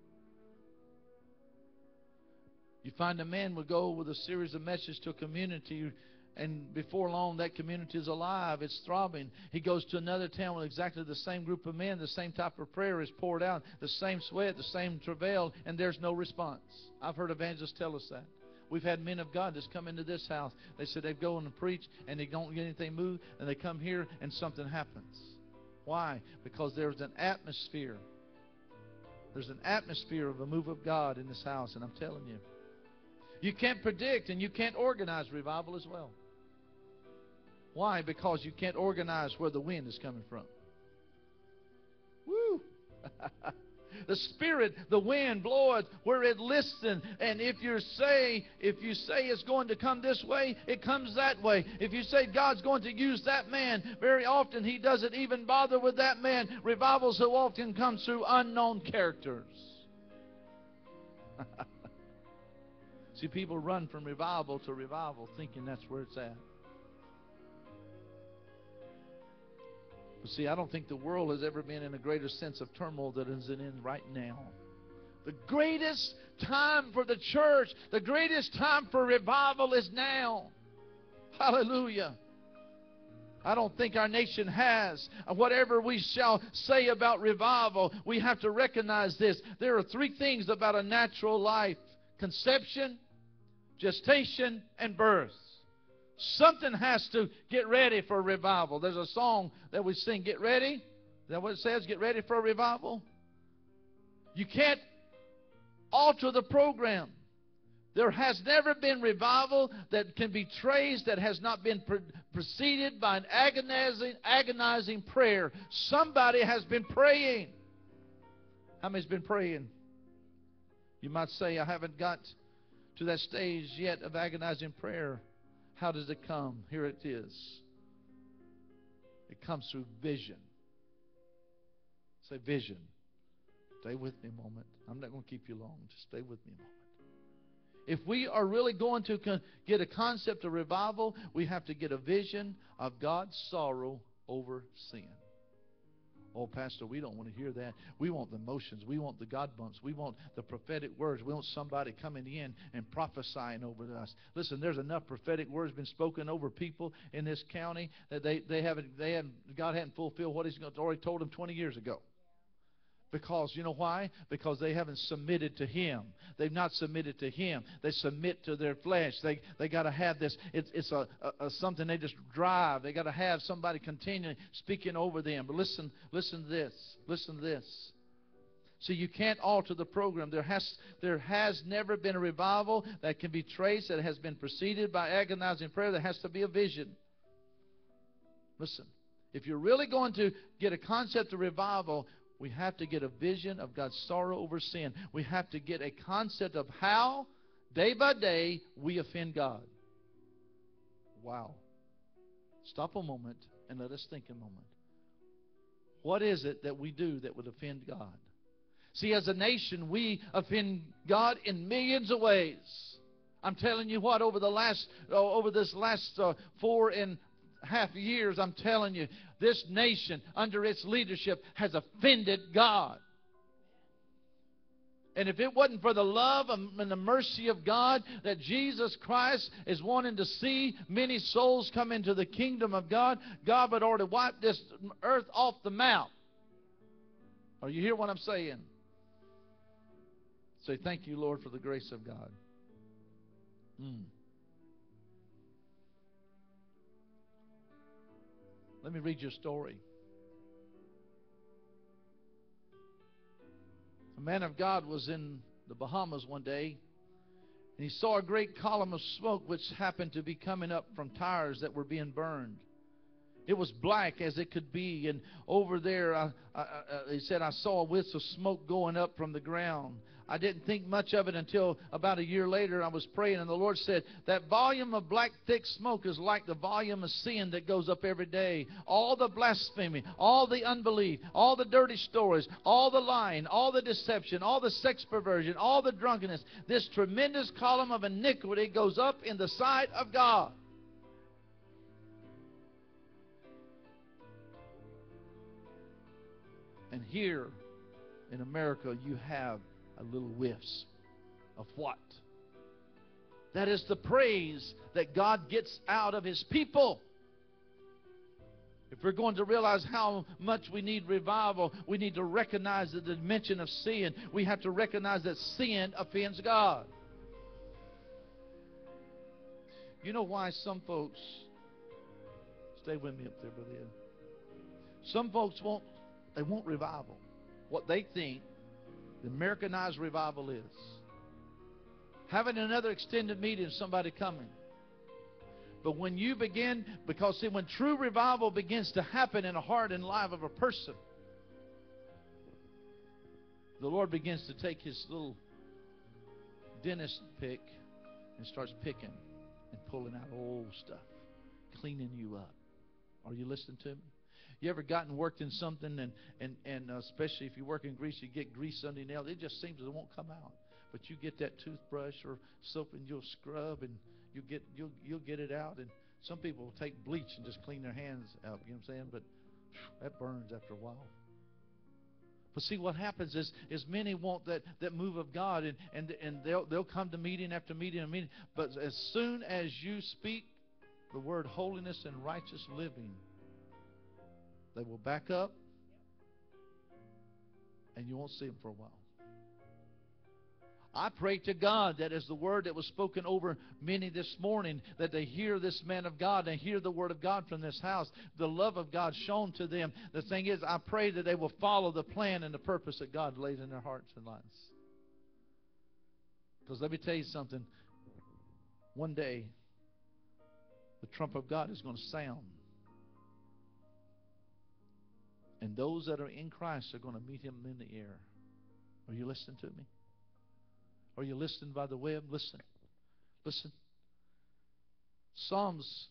You find a man will go with a series of messages to a community, and before long that community is alive. It's throbbing. He goes to another town with exactly the same group of men. The same type of prayer is poured out. The same sweat, the same travail, and there's no response. I've heard evangelists tell us that. We've had men of God that's come into this house. They said they go and preach and they don't get anything moved, and they come here and something happens. Why? Because there's an atmosphere. There's an atmosphere of a move of God in this house, and I'm telling you. You can't predict and you can't organize revival as well. Why? Because you can't organize where the wind is coming from. Woo! The Spirit, the wind bloweth where it listens. And if you say, if you say it's going to come this way, it comes that way. If you say God's going to use that man, very often He doesn't even bother with that man. Revival so often comes through unknown characters. See, people run from revival to revival thinking that's where it's at. But see, I don't think the world has ever been in a greater sense of turmoil than it is in right now. The greatest time for the church, the greatest time for revival is now. Hallelujah. I don't think our nation has. Whatever we shall say about revival, we have to recognize this. There are three things about a natural life: conception, gestation, and birth. Something has to get ready for revival. There's a song that we sing, get ready. Is that what it says? Get ready for a revival. You can't alter the program. There has never been revival that can be traced that has not been pre- preceded by an agonizing, agonizing prayer. Somebody has been praying. How many's been praying? You might say, I haven't got to that stage yet of agonizing prayer. How does it come? Here it is. It comes through vision. Say vision. Stay with me a moment. I'm not going to keep you long. Just stay with me a moment. If we are really going to con- get a concept of revival, we have to get a vision of God's sorrow over sin. Oh, Pastor, we don't want to hear that. We want the emotions. We want the God bumps. We want the prophetic words. We want somebody coming in and prophesying over us. Listen, there's enough prophetic words been spoken over people in this county that they, they haven't, they haven't, God hadn't fulfilled what He's already told them twenty years ago. Because, you know why? Because they haven't submitted to Him. They've not submitted to Him. They submit to their flesh. They they got to have this. It's, it's a, a, a something they just drive. They got to have somebody continually speaking over them. But listen, listen to this. Listen to this. See, you can't alter the program. There has there has never been a revival that can be traced, that has been preceded by agonizing prayer. There has to be a vision. Listen, if you're really going to get a concept of revival, we have to get a vision of God's sorrow over sin. We have to get a concept of how, day by day, we offend God. Wow. Stop a moment and let us think a moment. What is it that we do that would offend God? See, as a nation, we offend God in millions of ways. I'm telling you what, over the last, uh, over this last uh, four and half years, I'm telling you, this nation, under its leadership, has offended God. And if it wasn't for the love and the mercy of God, that Jesus Christ is wanting to see many souls come into the kingdom of God, God would already wipe this earth off the map. Are you hear what I'm saying? Say, thank you, Lord, for the grace of God. Hmm. Let me read you a story. A man of God was in the Bahamas one day, and he saw a great column of smoke which happened to be coming up from tires that were being burned. It was black as it could be, and over there, I, I, I, he said, I saw a wisp of smoke going up from the ground. I didn't think much of it until about a year later. I was praying, and the Lord said, that volume of black, thick smoke is like the volume of sin that goes up every day. All the blasphemy, all the unbelief, all the dirty stories, all the lying, all the deception, all the sex perversion, all the drunkenness. This tremendous column of iniquity goes up in the sight of God. And here in America, you have a little whiffs of what? That is the praise that God gets out of His people. If we're going to realize how much we need revival, we need to recognize the dimension of sin. We have to recognize that sin offends God. You know why some folks, stay with me up there, Brother Ed. Some folks won't, they want revival. What they think the Americanized revival is having another extended meeting, somebody coming. But when you begin, because see, when true revival begins to happen in a heart and life of a person, the Lord begins to take His little dentist pick and starts picking and pulling out old stuff, cleaning you up. Are you listening to me? You ever gotten worked in something, and, and, and uh, especially if you work in grease, you get grease under your nails. It just seems it won't come out. But you get that toothbrush or soap and you'll scrub and you get, you'll, you'll get it out. And some people will take bleach and just clean their hands out. You know what I'm saying? But whew, that burns after a while. But see, what happens is, is many want that, that move of God, and, and, and they'll, they'll come to meeting after meeting and meeting. But as soon as you speak the word holiness and righteous living, they will back up, and you won't see them for a while. I pray to God that as the word that was spoken over many this morning, that they hear this man of God and hear the word of God from this house, the love of God shown to them. The thing is, I pray that they will follow the plan and the purpose that God lays in their hearts and lives. Because let me tell you something. One day, the trump of God is going to sound. And those that are in Christ are going to meet Him in the air. Are you listening to me? Are you listening by the web? Listen. Listen. Psalms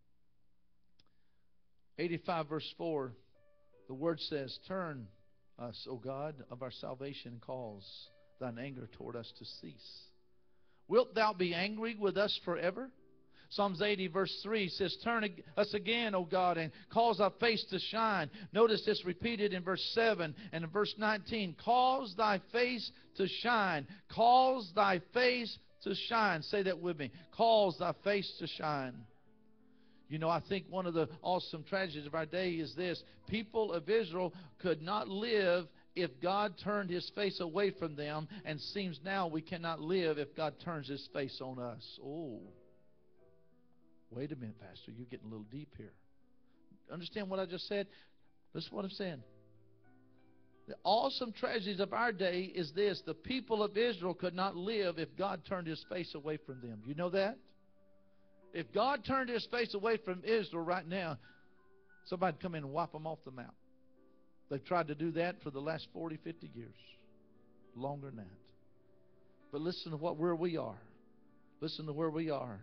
eighty-five verse four, the word says, turn us, O God, of our salvation, and cause thine anger toward us to cease. Wilt thou be angry with us forever? Psalms eighty verse three says, turn us again, O God, and cause thy face to shine. Notice this repeated in verse seven and in verse nineteen. Cause thy face to shine. Cause thy face to shine. Say that with me. Cause thy face to shine. You know, I think one of the awesome tragedies of our day is this. People of Israel could not live if God turned His face away from them, and seems now we cannot live if God turns His face on us. Oh. Wait a minute, Pastor. You're getting a little deep here. Understand what I just said? Listen to what I'm saying. The awesome tragedies of our day is this. The people of Israel could not live if God turned His face away from them. You know that? If God turned His face away from Israel right now, somebody'd come in and wipe them off the map. They've tried to do that for the last forty, fifty years. Longer than that. But listen to what, where we are. Listen to where we are.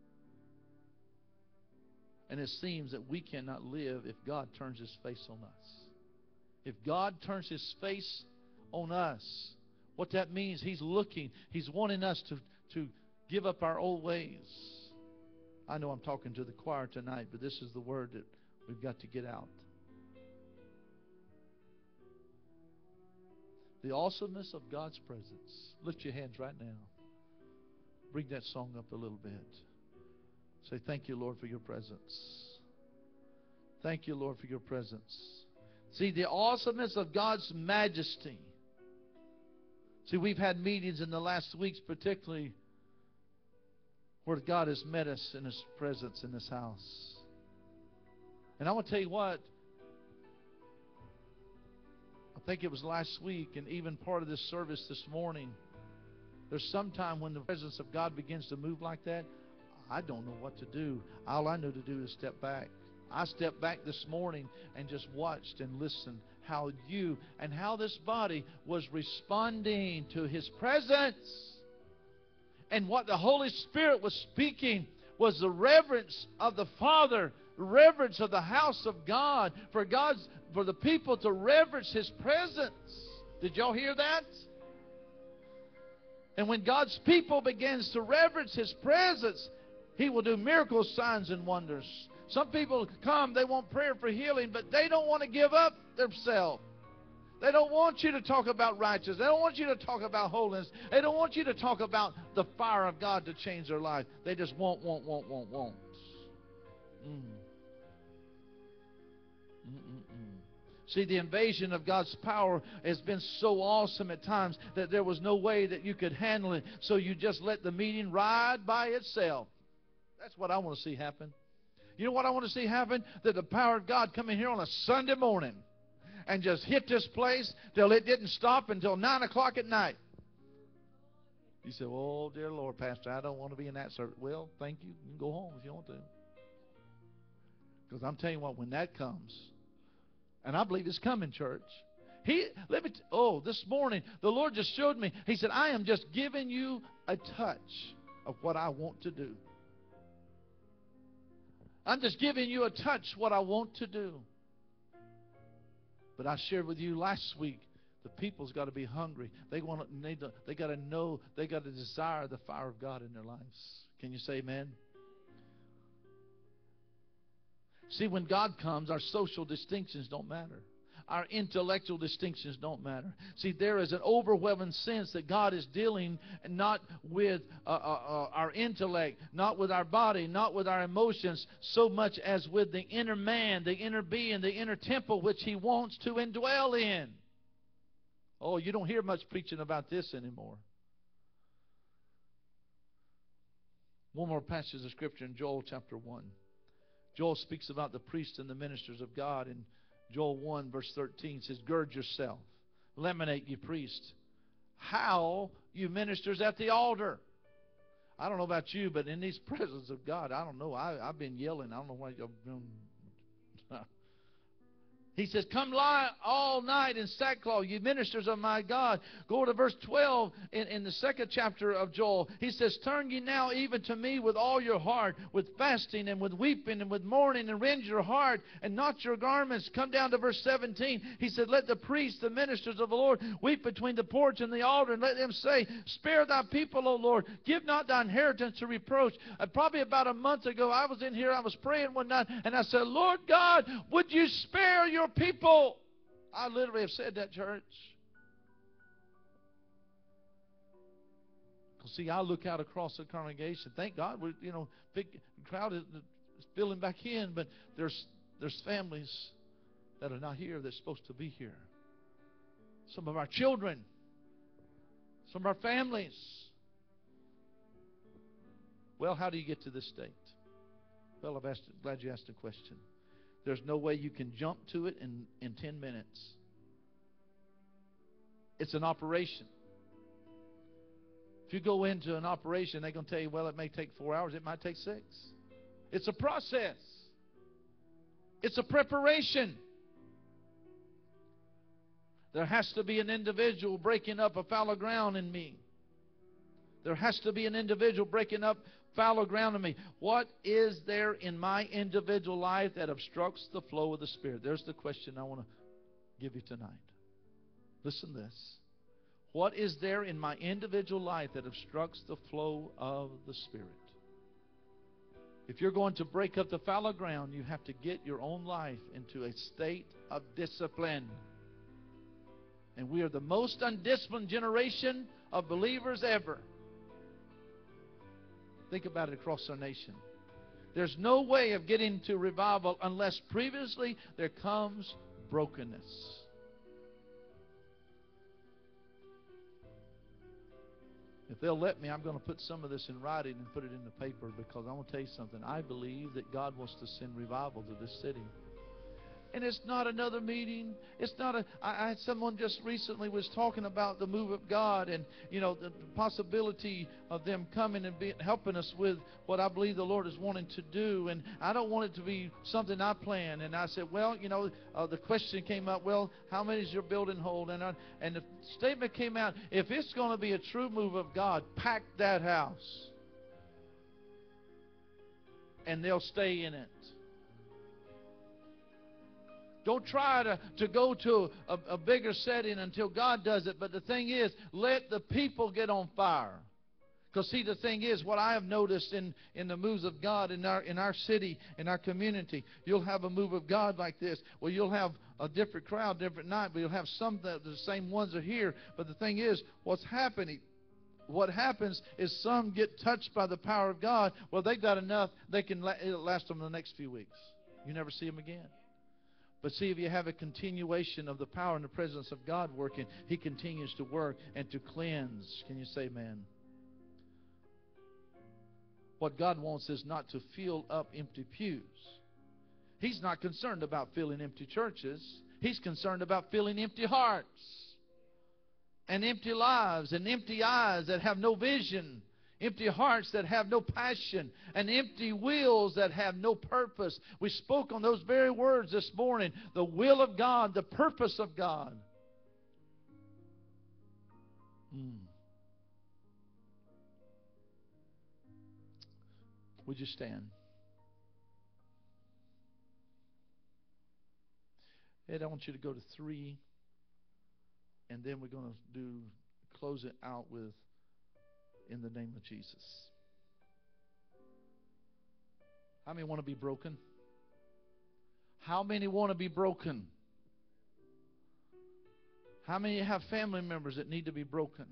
And it seems that we cannot live if God turns His face on us. If God turns His face on us, what that means, He's looking, He's wanting us to, to give up our old ways. I know I'm talking to the choir tonight, but this is the word that we've got to get out. The awesomeness of God's presence. Lift your hands right now. Bring that song up a little bit. Say, thank you, Lord, for your presence. Thank you, Lord, for your presence. See, the awesomeness of God's majesty. See, we've had meetings in the last weeks, particularly where God has met us in His presence in this house. And I want to tell you what, I think it was last week and even part of this service this morning, there's some time when the presence of God begins to move like that, I don't know what to do. All I know to do is step back. I stepped back this morning and just watched and listened how you and how this body was responding to His presence. And what the Holy Spirit was speaking was the reverence of the Father, the reverence of the house of God, for God's, for the people to reverence His presence. Did y'all hear that? And when God's people begins to reverence His presence, He will do miracles, signs, and wonders. Some people come, they want prayer for healing, but they don't want to give up themselves. They don't want you to talk about righteousness. They don't want you to talk about holiness. They don't want you to talk about the fire of God to change their life. They just want, want, want, want, want. Mm. Mm-mm-mm. See, the invasion of God's power has been so awesome at times that there was no way that you could handle it. So you just let the meeting ride by itself. That's what I want to see happen. You know what I want to see happen? That the power of God come in here on a Sunday morning and just hit this place till it didn't stop until nine o'clock at night. You say, oh, dear Lord, Pastor, I don't want to be in that service. Well, thank you. You can go home if you want to. Because I'm telling you what, when that comes, and I believe it's coming, church. He, let me, t- oh, this morning, the Lord just showed me. He said, I am just giving you a touch of what I want to do. I'm just giving you a touch what I want to do. But I shared with you last week, the people's got to be hungry. They want to, need to, they got to know, they got to desire the fire of God in their lives. Can you say amen? See, when God comes, our social distinctions don't matter. Our intellectual distinctions don't matter. See, there is an overwhelming sense that God is dealing not with uh, uh, uh, our intellect, not with our body, not with our emotions, so much as with the inner man, the inner being, the inner temple which He wants to indwell in. Oh, you don't hear much preaching about this anymore. One more passage of Scripture in Joel chapter one. Joel speaks about the priests and the ministers of God. In Joel one verse thirteen says, gird yourself, laminate, you priests. Howl, you ministers at the altar. I don't know about you, but in these presence of God, I don't know. I, I've been yelling. I don't know why y'all been... He says, come lie all night in sackcloth, you ministers of my God. Go to verse twelve in, in the second chapter of Joel. He says, turn ye now even to me with all your heart, with fasting and with weeping and with mourning, and rend your heart and not your garments. Come down to verse seventeen. He said, let the priests, the ministers of the Lord, weep between the porch and the altar, and let them say, spare thy people, O Lord. Give not thy inheritance to reproach. Uh, probably about a month ago, I was in here, I was praying one night, and I said, Lord God, would you spare your people? I literally have said that, church. See, I look out across the congregation. Thank God, we, you know, big crowd is filling back in, but there's there's families that are not here that's supposed to be here. Some of our children, some of our families. Well, how do you get to this state? Well, I'm glad you asked the question. There's no way you can jump to it in, in ten minutes. It's an operation. If you go into an operation, they're going to tell you, well, it may take four hours. It might take six. It's a process. It's a preparation. There has to be an individual breaking up a fallow ground in me. There has to be an individual breaking up fallow ground in me. What is there in my individual life that obstructs the flow of the Spirit? There's the question I want to give you tonight. Listen to this. What is there in my individual life that obstructs the flow of the Spirit? If you're going to break up the fallow ground, you have to get your own life into a state of discipline. And we are the most undisciplined generation of believers ever. Think about it across our nation. There's no way of getting to revival unless previously there comes brokenness. If they'll let me, I'm going to put some of this in writing and put it in the paper, because I want to tell you something. I believe that God wants to send revival to this city. And it's not another meeting. It's not a. I, I had someone just recently was talking about the move of God, and you know the, the possibility of them coming and be, helping us with what I believe the Lord is wanting to do. And I don't want it to be something I plan. And I said, well, you know, uh, the question came up. Well, how many is your building hold? And I, and the statement came out: if it's going to be a true move of God, pack that house, and they'll stay in it. Don't try to, to go to a, a bigger setting until God does it. But the thing is, let the people get on fire. Because see, the thing is, what I have noticed in, in the moves of God in our in our city, in our community, you'll have a move of God like this. Well, you'll have a different crowd, different night, but you'll have some that the same ones are here. But the thing is, what's happening? What happens is some get touched by the power of God. Well, they've got enough. They can la- it'll last them the next few weeks. You never see them again. But see, if you have a continuation of the power and the presence of God working, He continues to work and to cleanse. Can you say amen? What God wants is not to fill up empty pews. He's not concerned about filling empty churches. He's concerned about filling empty hearts. and empty lives and empty eyes that have no vision, empty hearts that have no passion, and empty wills that have no purpose. We spoke on those very words this morning. The will of God, the purpose of God. Mm. Would you stand? Ed, I want you to go to three, and then we're going to do close it out with in the name of Jesus. How many want to be broken? How many want to be broken? How many have family members that need to be broken?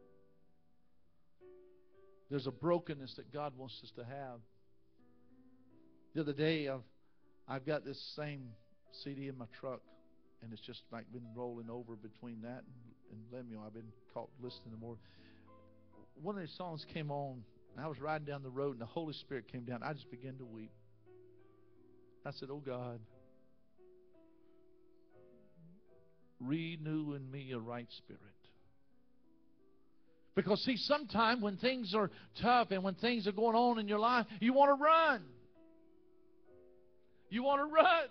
There's a brokenness that God wants us to have. The other day, I've, I've got this same C D in my truck, and it's just like been rolling over between that and, and Lemuel. I've been caught listening to more. One of these songs came on, and I was riding down the road, and the Holy Spirit came down. I just began to weep. I said, oh God, renew in me a right spirit. Because see, sometimes when things are tough and when things are going on in your life, you want to run. You want to run.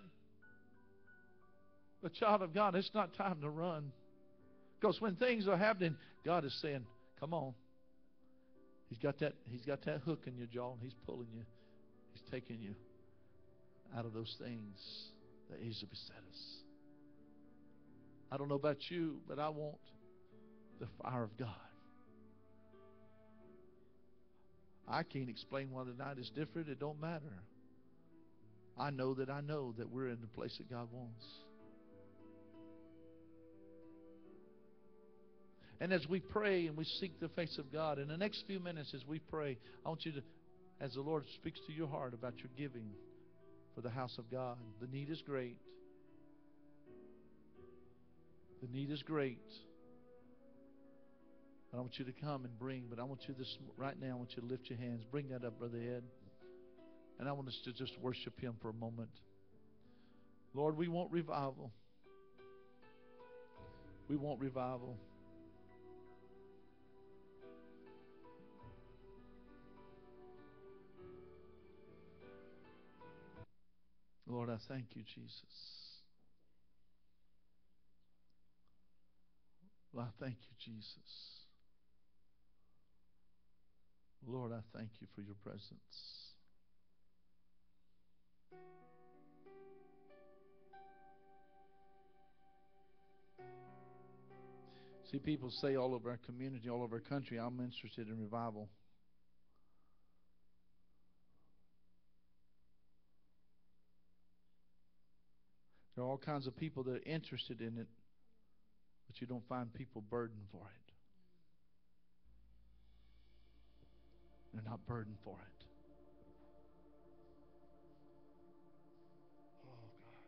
But child of God, it's not time to run. Because when things are happening, God is saying, come on. He's got that, he's got that hook in your jaw, and He's pulling you. He's taking you out of those things that easily beset us. I don't know about you, but I want the fire of God. I can't explain why the night is different. It don't matter. I know that I know that we're in the place that God wants. And as we pray and we seek the face of God, in the next few minutes as we pray, I want you to, as the Lord speaks to your heart about your giving for the house of God, the need is great. The need is great. I want you to come and bring, but I want you this right now, I want you to lift your hands. Bring that up, Brother Ed. And I want us to just worship Him for a moment. Lord, we want revival. We want revival. Lord, I thank you, Jesus. Lord, I thank you, Jesus. Lord, I thank you for your presence. See, people say all over our community, all over our country, I'm interested in revival. There are all kinds of people that are interested in it, but you don't find people burdened for it. They're not burdened for it. Oh, God.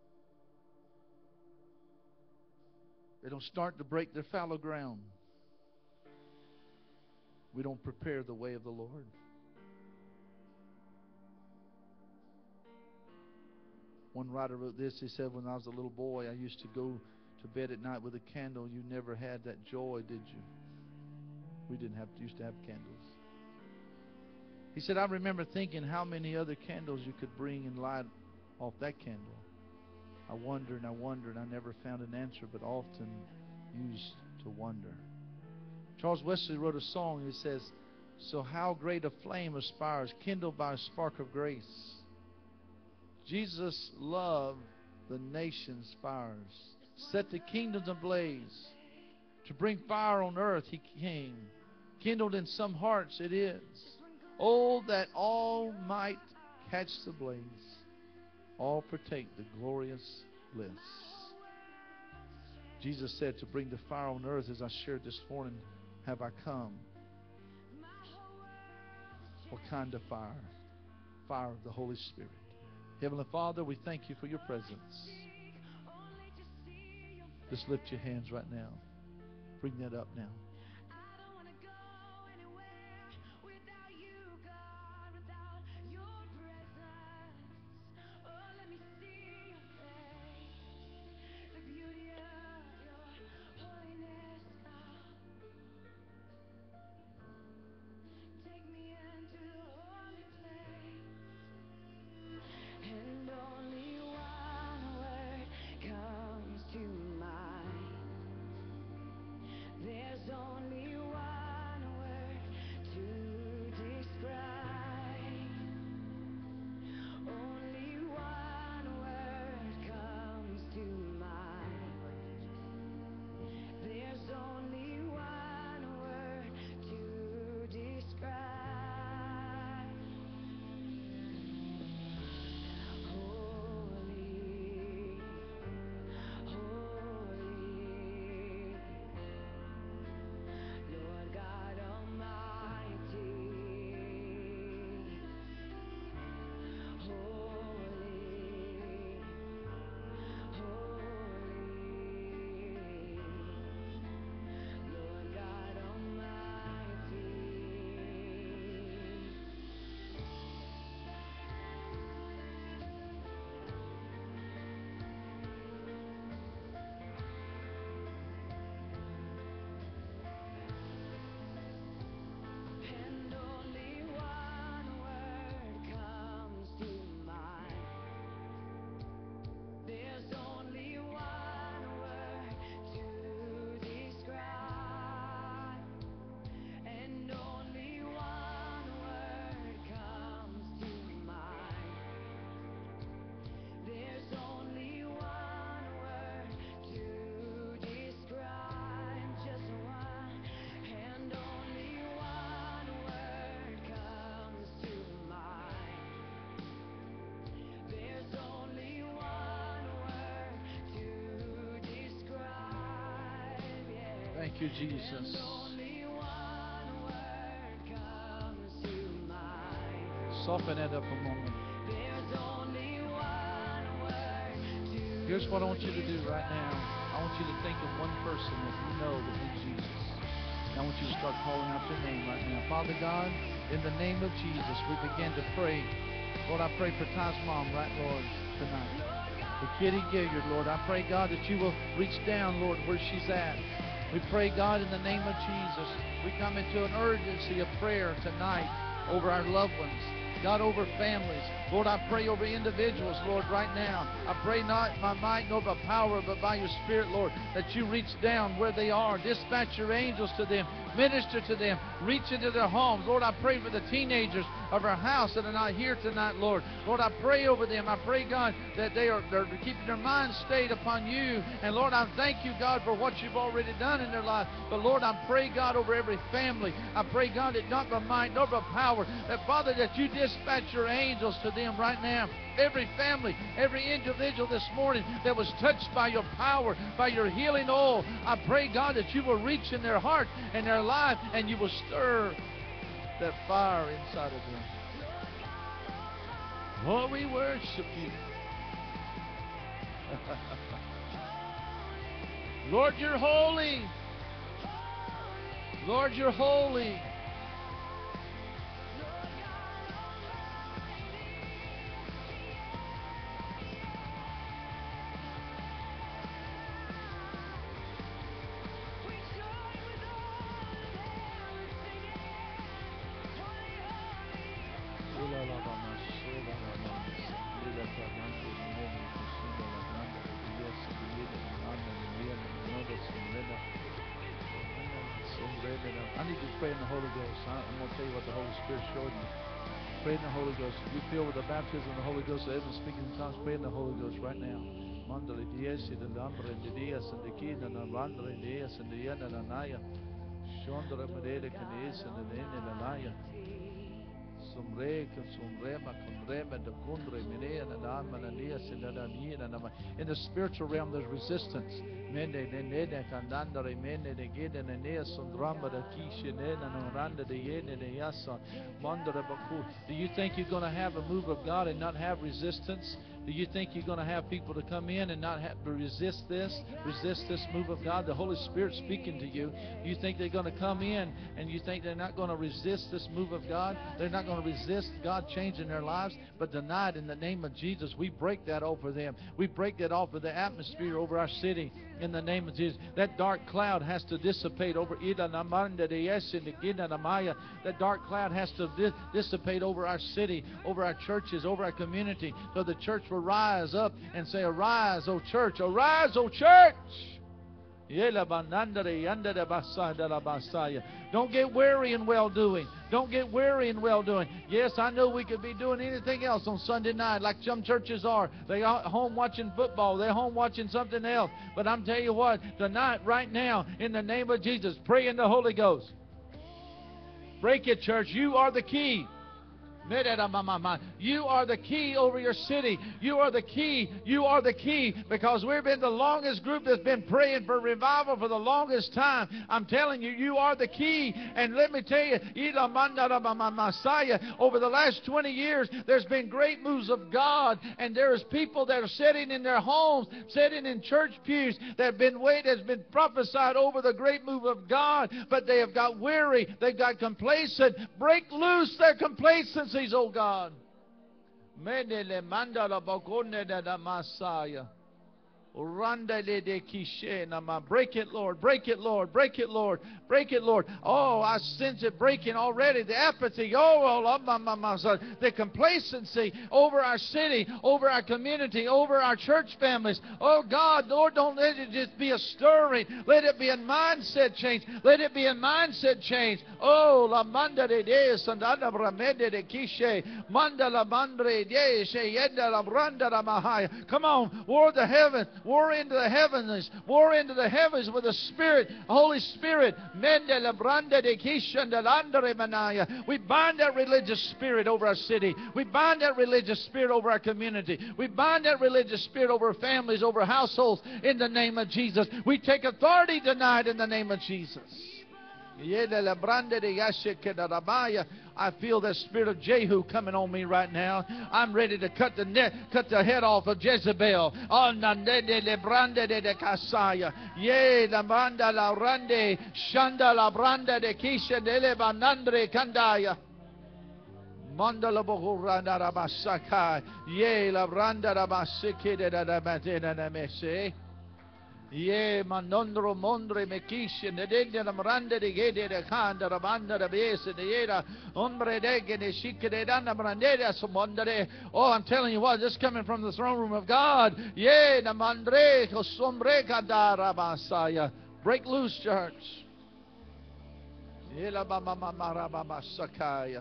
They don't start to break their fallow ground. We don't prepare the way of the Lord. One writer wrote this. He said, when I was a little boy, I used to go to bed at night with a candle. You never had that joy, did you? We didn't have to, used to have candles. He said, I remember thinking how many other candles you could bring and light off that candle. I wondered and I wondered. I never found an answer, but often used to wonder. Charles Wesley wrote a song. He says, so how great a flame aspires, kindled by a spark of grace. Jesus' love the nation's fires, set the kingdoms ablaze. To bring fire on earth He came, kindled in some hearts it is. Oh, that all might catch the blaze, all partake the glorious bliss. Jesus said, to bring the fire on earth, as I shared this morning, have I come. What kind of fire? Fire of the Holy Spirit. Heavenly Father, we thank you for your presence. Just lift your hands right now. Bring that up now. Thank you, Jesus. Soften it up a moment. Here's what I want you to do right now. I want you to think of one person that you know that needs Jesus. And I want you to start calling out their name right now. Father God, in the name of Jesus, we begin to pray. Lord, I pray for Ty's mom, right, Lord, tonight. For Kitty Gilliard, Lord, I pray, God, that you will reach down, Lord, where she's at. We pray, God, in the name of Jesus, we come into an urgency of prayer tonight over our loved ones. God, over families. Lord, I pray over individuals, Lord, right now. I pray not by might nor by power, but by your Spirit, Lord, that you reach down where they are. Dispatch your angels to them. Minister to them. Reach into their homes. Lord, I pray for the teenagers of our house that are not here tonight, Lord. Lord, I pray over them. I pray, God, that they are they're keeping their minds stayed upon you. And, Lord, I thank you, God, for what you've already done in their life. But, Lord, I pray, God, over every family. I pray, God, that not by might nor by power, that, Father, that you dispatch your angels to them right now. Every family, every individual this morning that was touched by your power, by your healing oil, I pray, God, that you will reach in their heart and their life, and you will stir that fire inside of them. Oh, we worship you. Lord, you're holy. Lord, you're holy. I need you to pray in the Holy Ghost. I'm going to tell you what the Holy Spirit showed me. Pray in the Holy Ghost. If you feel with the baptism of the Holy Ghost, the heaven speaking in tongues, pray in the Holy Ghost right now. Mandale dies and the lambre and the dias and the kid and the vandre and the dias and the yen and the naya. Shondra madere can is and the nen and the naya. Sombre can sombrema condrema the kundre mene and the dam and the dias and the damien and the. In the spiritual realm, there's resistance. Mende de nene candandare mene de gede ne ne sondrama de kishe ne na randa de yene de yasa mandare baku. Do you think you're going to have a move of God and not have resistance? Do you think you're going to have people to come in and not have to resist this, resist this move of God? The Holy Spirit speaking to you. Do you think they're going to come in and you think they're not going to resist this move of God? They're not going to resist God changing their lives? But tonight, in the name of Jesus, we break that over them. We break that off of the atmosphere over our city. In the name of Jesus, that dark cloud has to dissipate over Ida Namanda de Yes and the Gina Namaya. That dark cloud has to di- dissipate over our city, over our churches, over our community. So the church will rise up and say, "Arise, O church! Arise, O church!" Don't get weary in well-doing. Don't get weary in well-doing. Yes, I know we could be doing anything else on Sunday night like some churches are. They're home watching football. They're home watching something else. But I'm telling you what, tonight, right now, in the name of Jesus, pray in the Holy Ghost. Break it, church. You are the key. You are the key over your city. You are the key. You are the key because we've been the longest group that's been praying for revival for the longest time. I'm telling you, you are the key. And let me tell you, over the last twenty years, there's been great moves of God. And there's people that are sitting in their homes, sitting in church pews that have been waiting, has been prophesied over the great move of God. But they have got weary. They've got complacent. Break loose their complacency. Oh God. Break it, Lord. Break it, Lord. Break it, Lord. Break it, Lord. Oh, I sense it breaking already. The apathy. Oh, the complacency over our city, over our community, over our church families. Oh, God, Lord, don't let it just be a stirring. Let it be a mindset change. Let it be a mindset change. Oh, la manda de Dios and anda bramende de kishe. Manda la mandre de she yenda la branda la mahaya. Come on, war the heaven. War into the heavens. War into the heavens with the Spirit, Holy Spirit. We bind that religious spirit over our city. We bind that religious spirit over our community. We bind that religious spirit over families, over households in the name of Jesus. We take authority tonight in the name of Jesus. I feel the spirit of Jehu coming on me right now. I'm ready to cut the net, cut the head off of Jezebel. Oh, Ye la banda la rande, shanda la branda de kisha de le banandre kandaya. Mandala bohuranda rabasakai. Ye la branda rabasike de la batena na mese. Ye manondro mondre mekishe ne dende la branda de gede de kanda rabanda de bese de yera ombre de gene shike de danda brandere asomondre. Oh, I'm telling you what, this is coming from the throne room of God. Ye na mandre kosombre kadara basaya. Break loose, church. Ye la ba ma ma ma ra ba ba sakaya.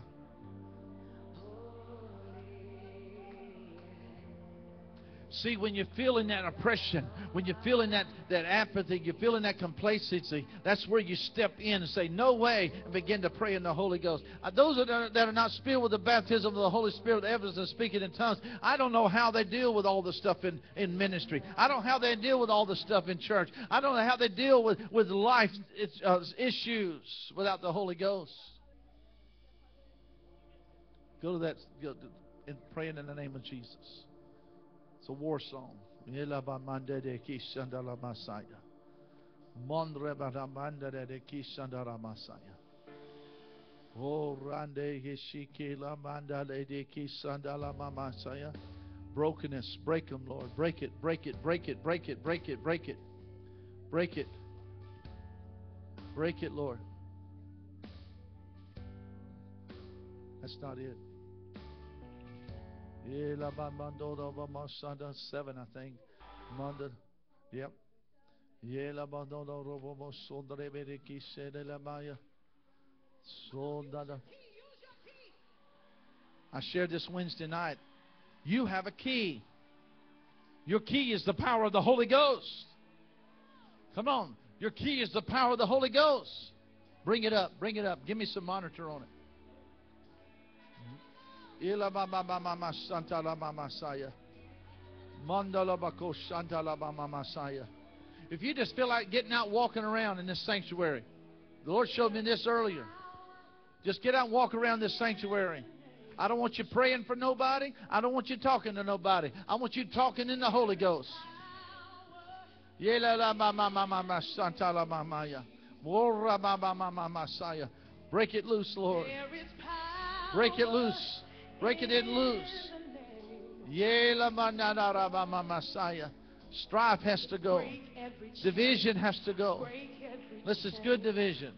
See, when you're feeling that oppression, when you're feeling that, that apathy, you're feeling that complacency, that's where you step in and say, no way, and begin to pray in the Holy Ghost. Uh, those that are, that are not filled with the baptism of the Holy Spirit, the evidence of speaking in tongues, I don't know how they deal with all the stuff in, in ministry. I don't know how they deal with all the stuff in church. I don't know how they deal with, with life uh, issues without the Holy Ghost. Go to that, go to, and praying in the name of Jesus. It's a war song. Brokenness, break them, Lord. Break it, break it, break it, break it, break it, break it. Break it. Break it, Lord. That's not it. Seven, I think. Monday. Yep. I shared this Wednesday night. You have a key. Your key is the power of the Holy Ghost. Come on. Your key is the power of the Holy Ghost. Bring it up. Bring it up. Give me some monitor on it. Ila mama mama santa la mama saya. Mandala bako santa la mama saya. If you just feel like getting out walking around in this sanctuary, the Lord showed me this earlier. Just get out and walk around this sanctuary. I don't want you praying for nobody. I don't want you talking to nobody. I want you talking in the Holy Ghost. Yela la mama mama santa la mama ya. Wora mama mama saya. Break it loose, Lord. Break it loose. Break it in loose. Strife has to go. Division has to go. Listen, it's good division.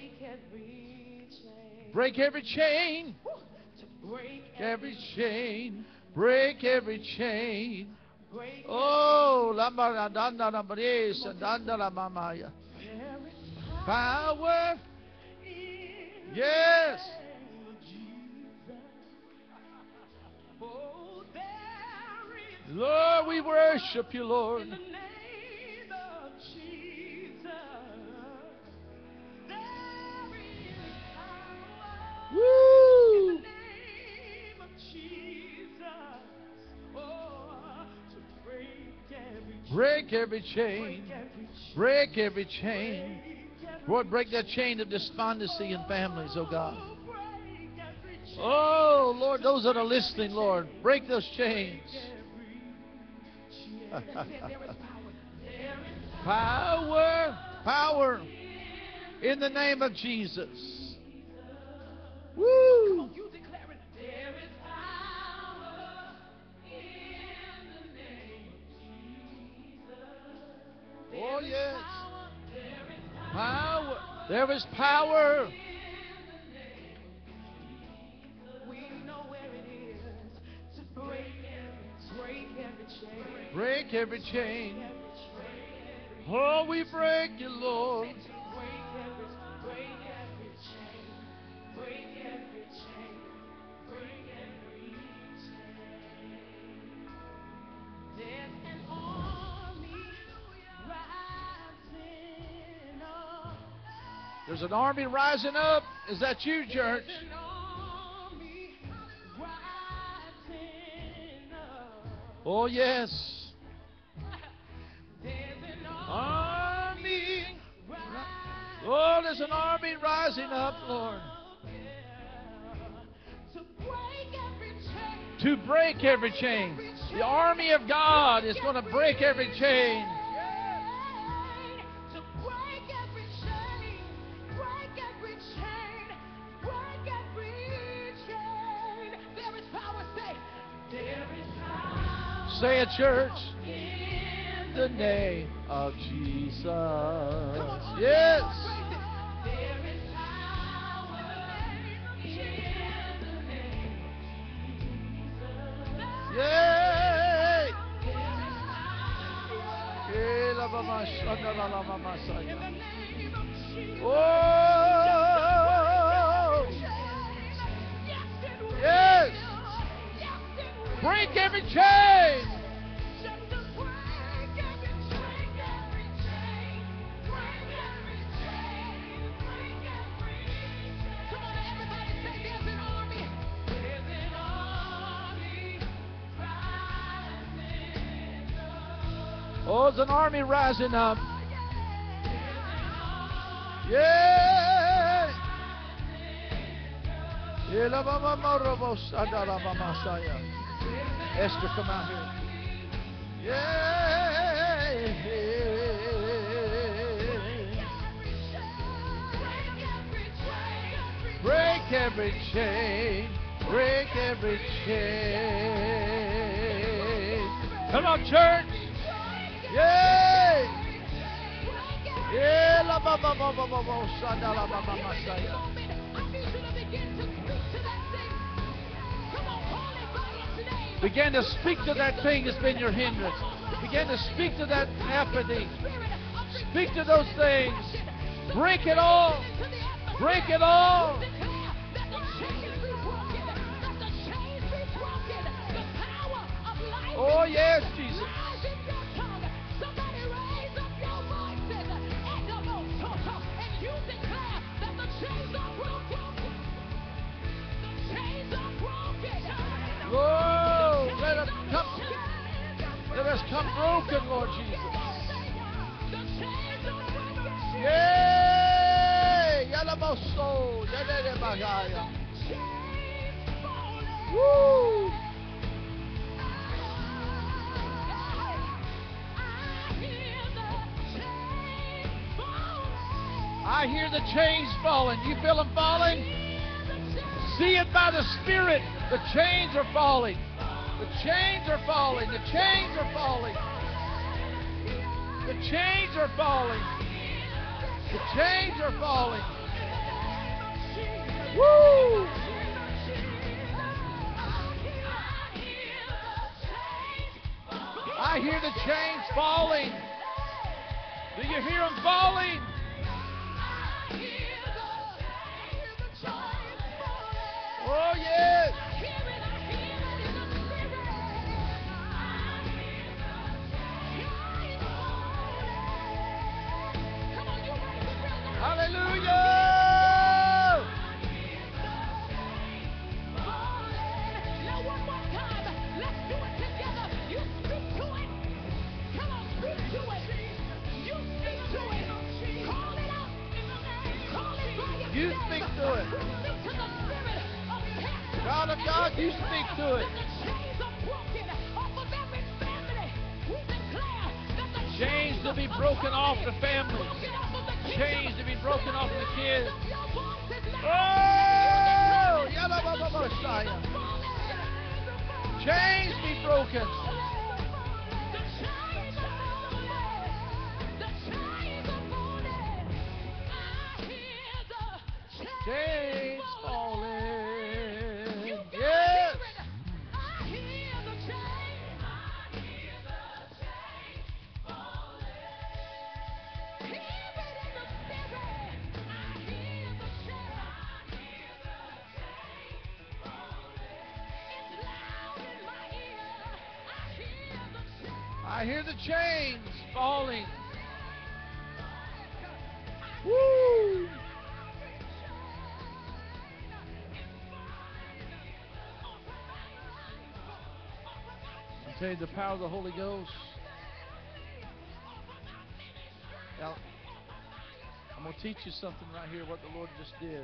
Break every chain. Break every chain. Break every chain. Oh, power. Yes. Lord, we worship you, Lord. In the name of Jesus, there is power. Woo! In the name of Jesus, oh, to break every chain. Break every chain. Break every chain. Lord, break that chain of despondency in families, oh God. Oh, Lord, those that are listening, Lord, break those chains. Power, power in the name of Jesus. Woo! There is power in the name of Jesus. Oh, yes. Power. There is power. We know where it is to break every, break every chain. Break every chain. Oh, we break you, Lord. Break every, break every chain. Break every chain. Break every chain. There's an army There's an army rising up. Is that you, church? Oh, yes. Army. Oh, there's an army rising up, Lord. To break every chain. The army of God is going to break every chain. Say it, church. In the name of Jesus. Yes. There is power in the name of Jesus. Yay. Oh. Yes. Break every chain. Oh, there's an army rising up. Yeah. Esther, come out here. Yeah. Break every chain. Break every chain. Come on, church. Yay! Yeah, la ba ba ba ba ba ba, shanda la ba ba ma saya. Begin to speak to that thing that's been your hindrance. Begin to speak to that apathy. Speak to those things. Break it all. Break it all. Oh, yes, Jesus. Whoa, let us come, let us come broken, Lord Jesus. Yay! Yalamoso, yadede bagaya. Woo! I hear the chains falling. You feel them falling? See it by the Spirit. The chains are falling. The chains are falling. The chains are falling. The chains are falling. The chains are falling. Woo! I hear the chains falling. Do you hear them falling? Oh, yes. Hallelujah. Now one more time. Let's do it together. You speak to it. Come on, speak to it. You speak to it. Call it out. Call it by your You speak to it. Speak to the spirit of cancer. God of God, you speak to it. The chains are broken off of every family. We declare that the Chains to be broken off the families. Chains to be broken off the kids. Oh! Yalabababashaya. Chains be broken. Chains falling. Yes. I hear the chains falling. Woo! Tell you the power of the Holy Ghost. Now, I'm going to teach you something right here, what the Lord just did.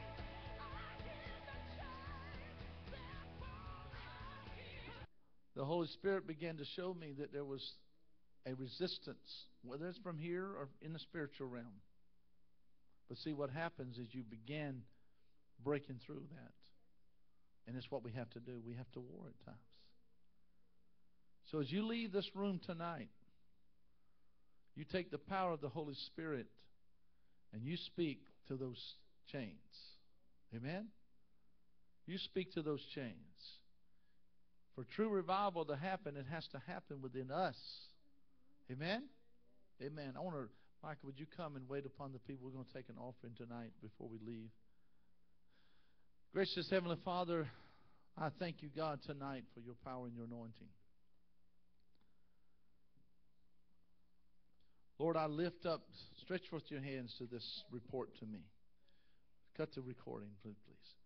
The Holy Spirit began to show me that there was a resistance, whether it's from here or in the spiritual realm. But see, what happens is you begin breaking through that. And it's what we have to do. We have to war at times. So as you leave this room tonight, you take the power of the Holy Spirit and you speak to those chains. Amen? You speak to those chains. For true revival to happen, it has to happen within us. Amen? Amen. I want to, Michael, would you come and wait upon the people? We're going to take an offering tonight before we leave. Gracious Heavenly Father, I thank you, God, tonight for your power and your anointing. Lord, I lift up, stretch forth your hands to this report to me. Cut the recording, please.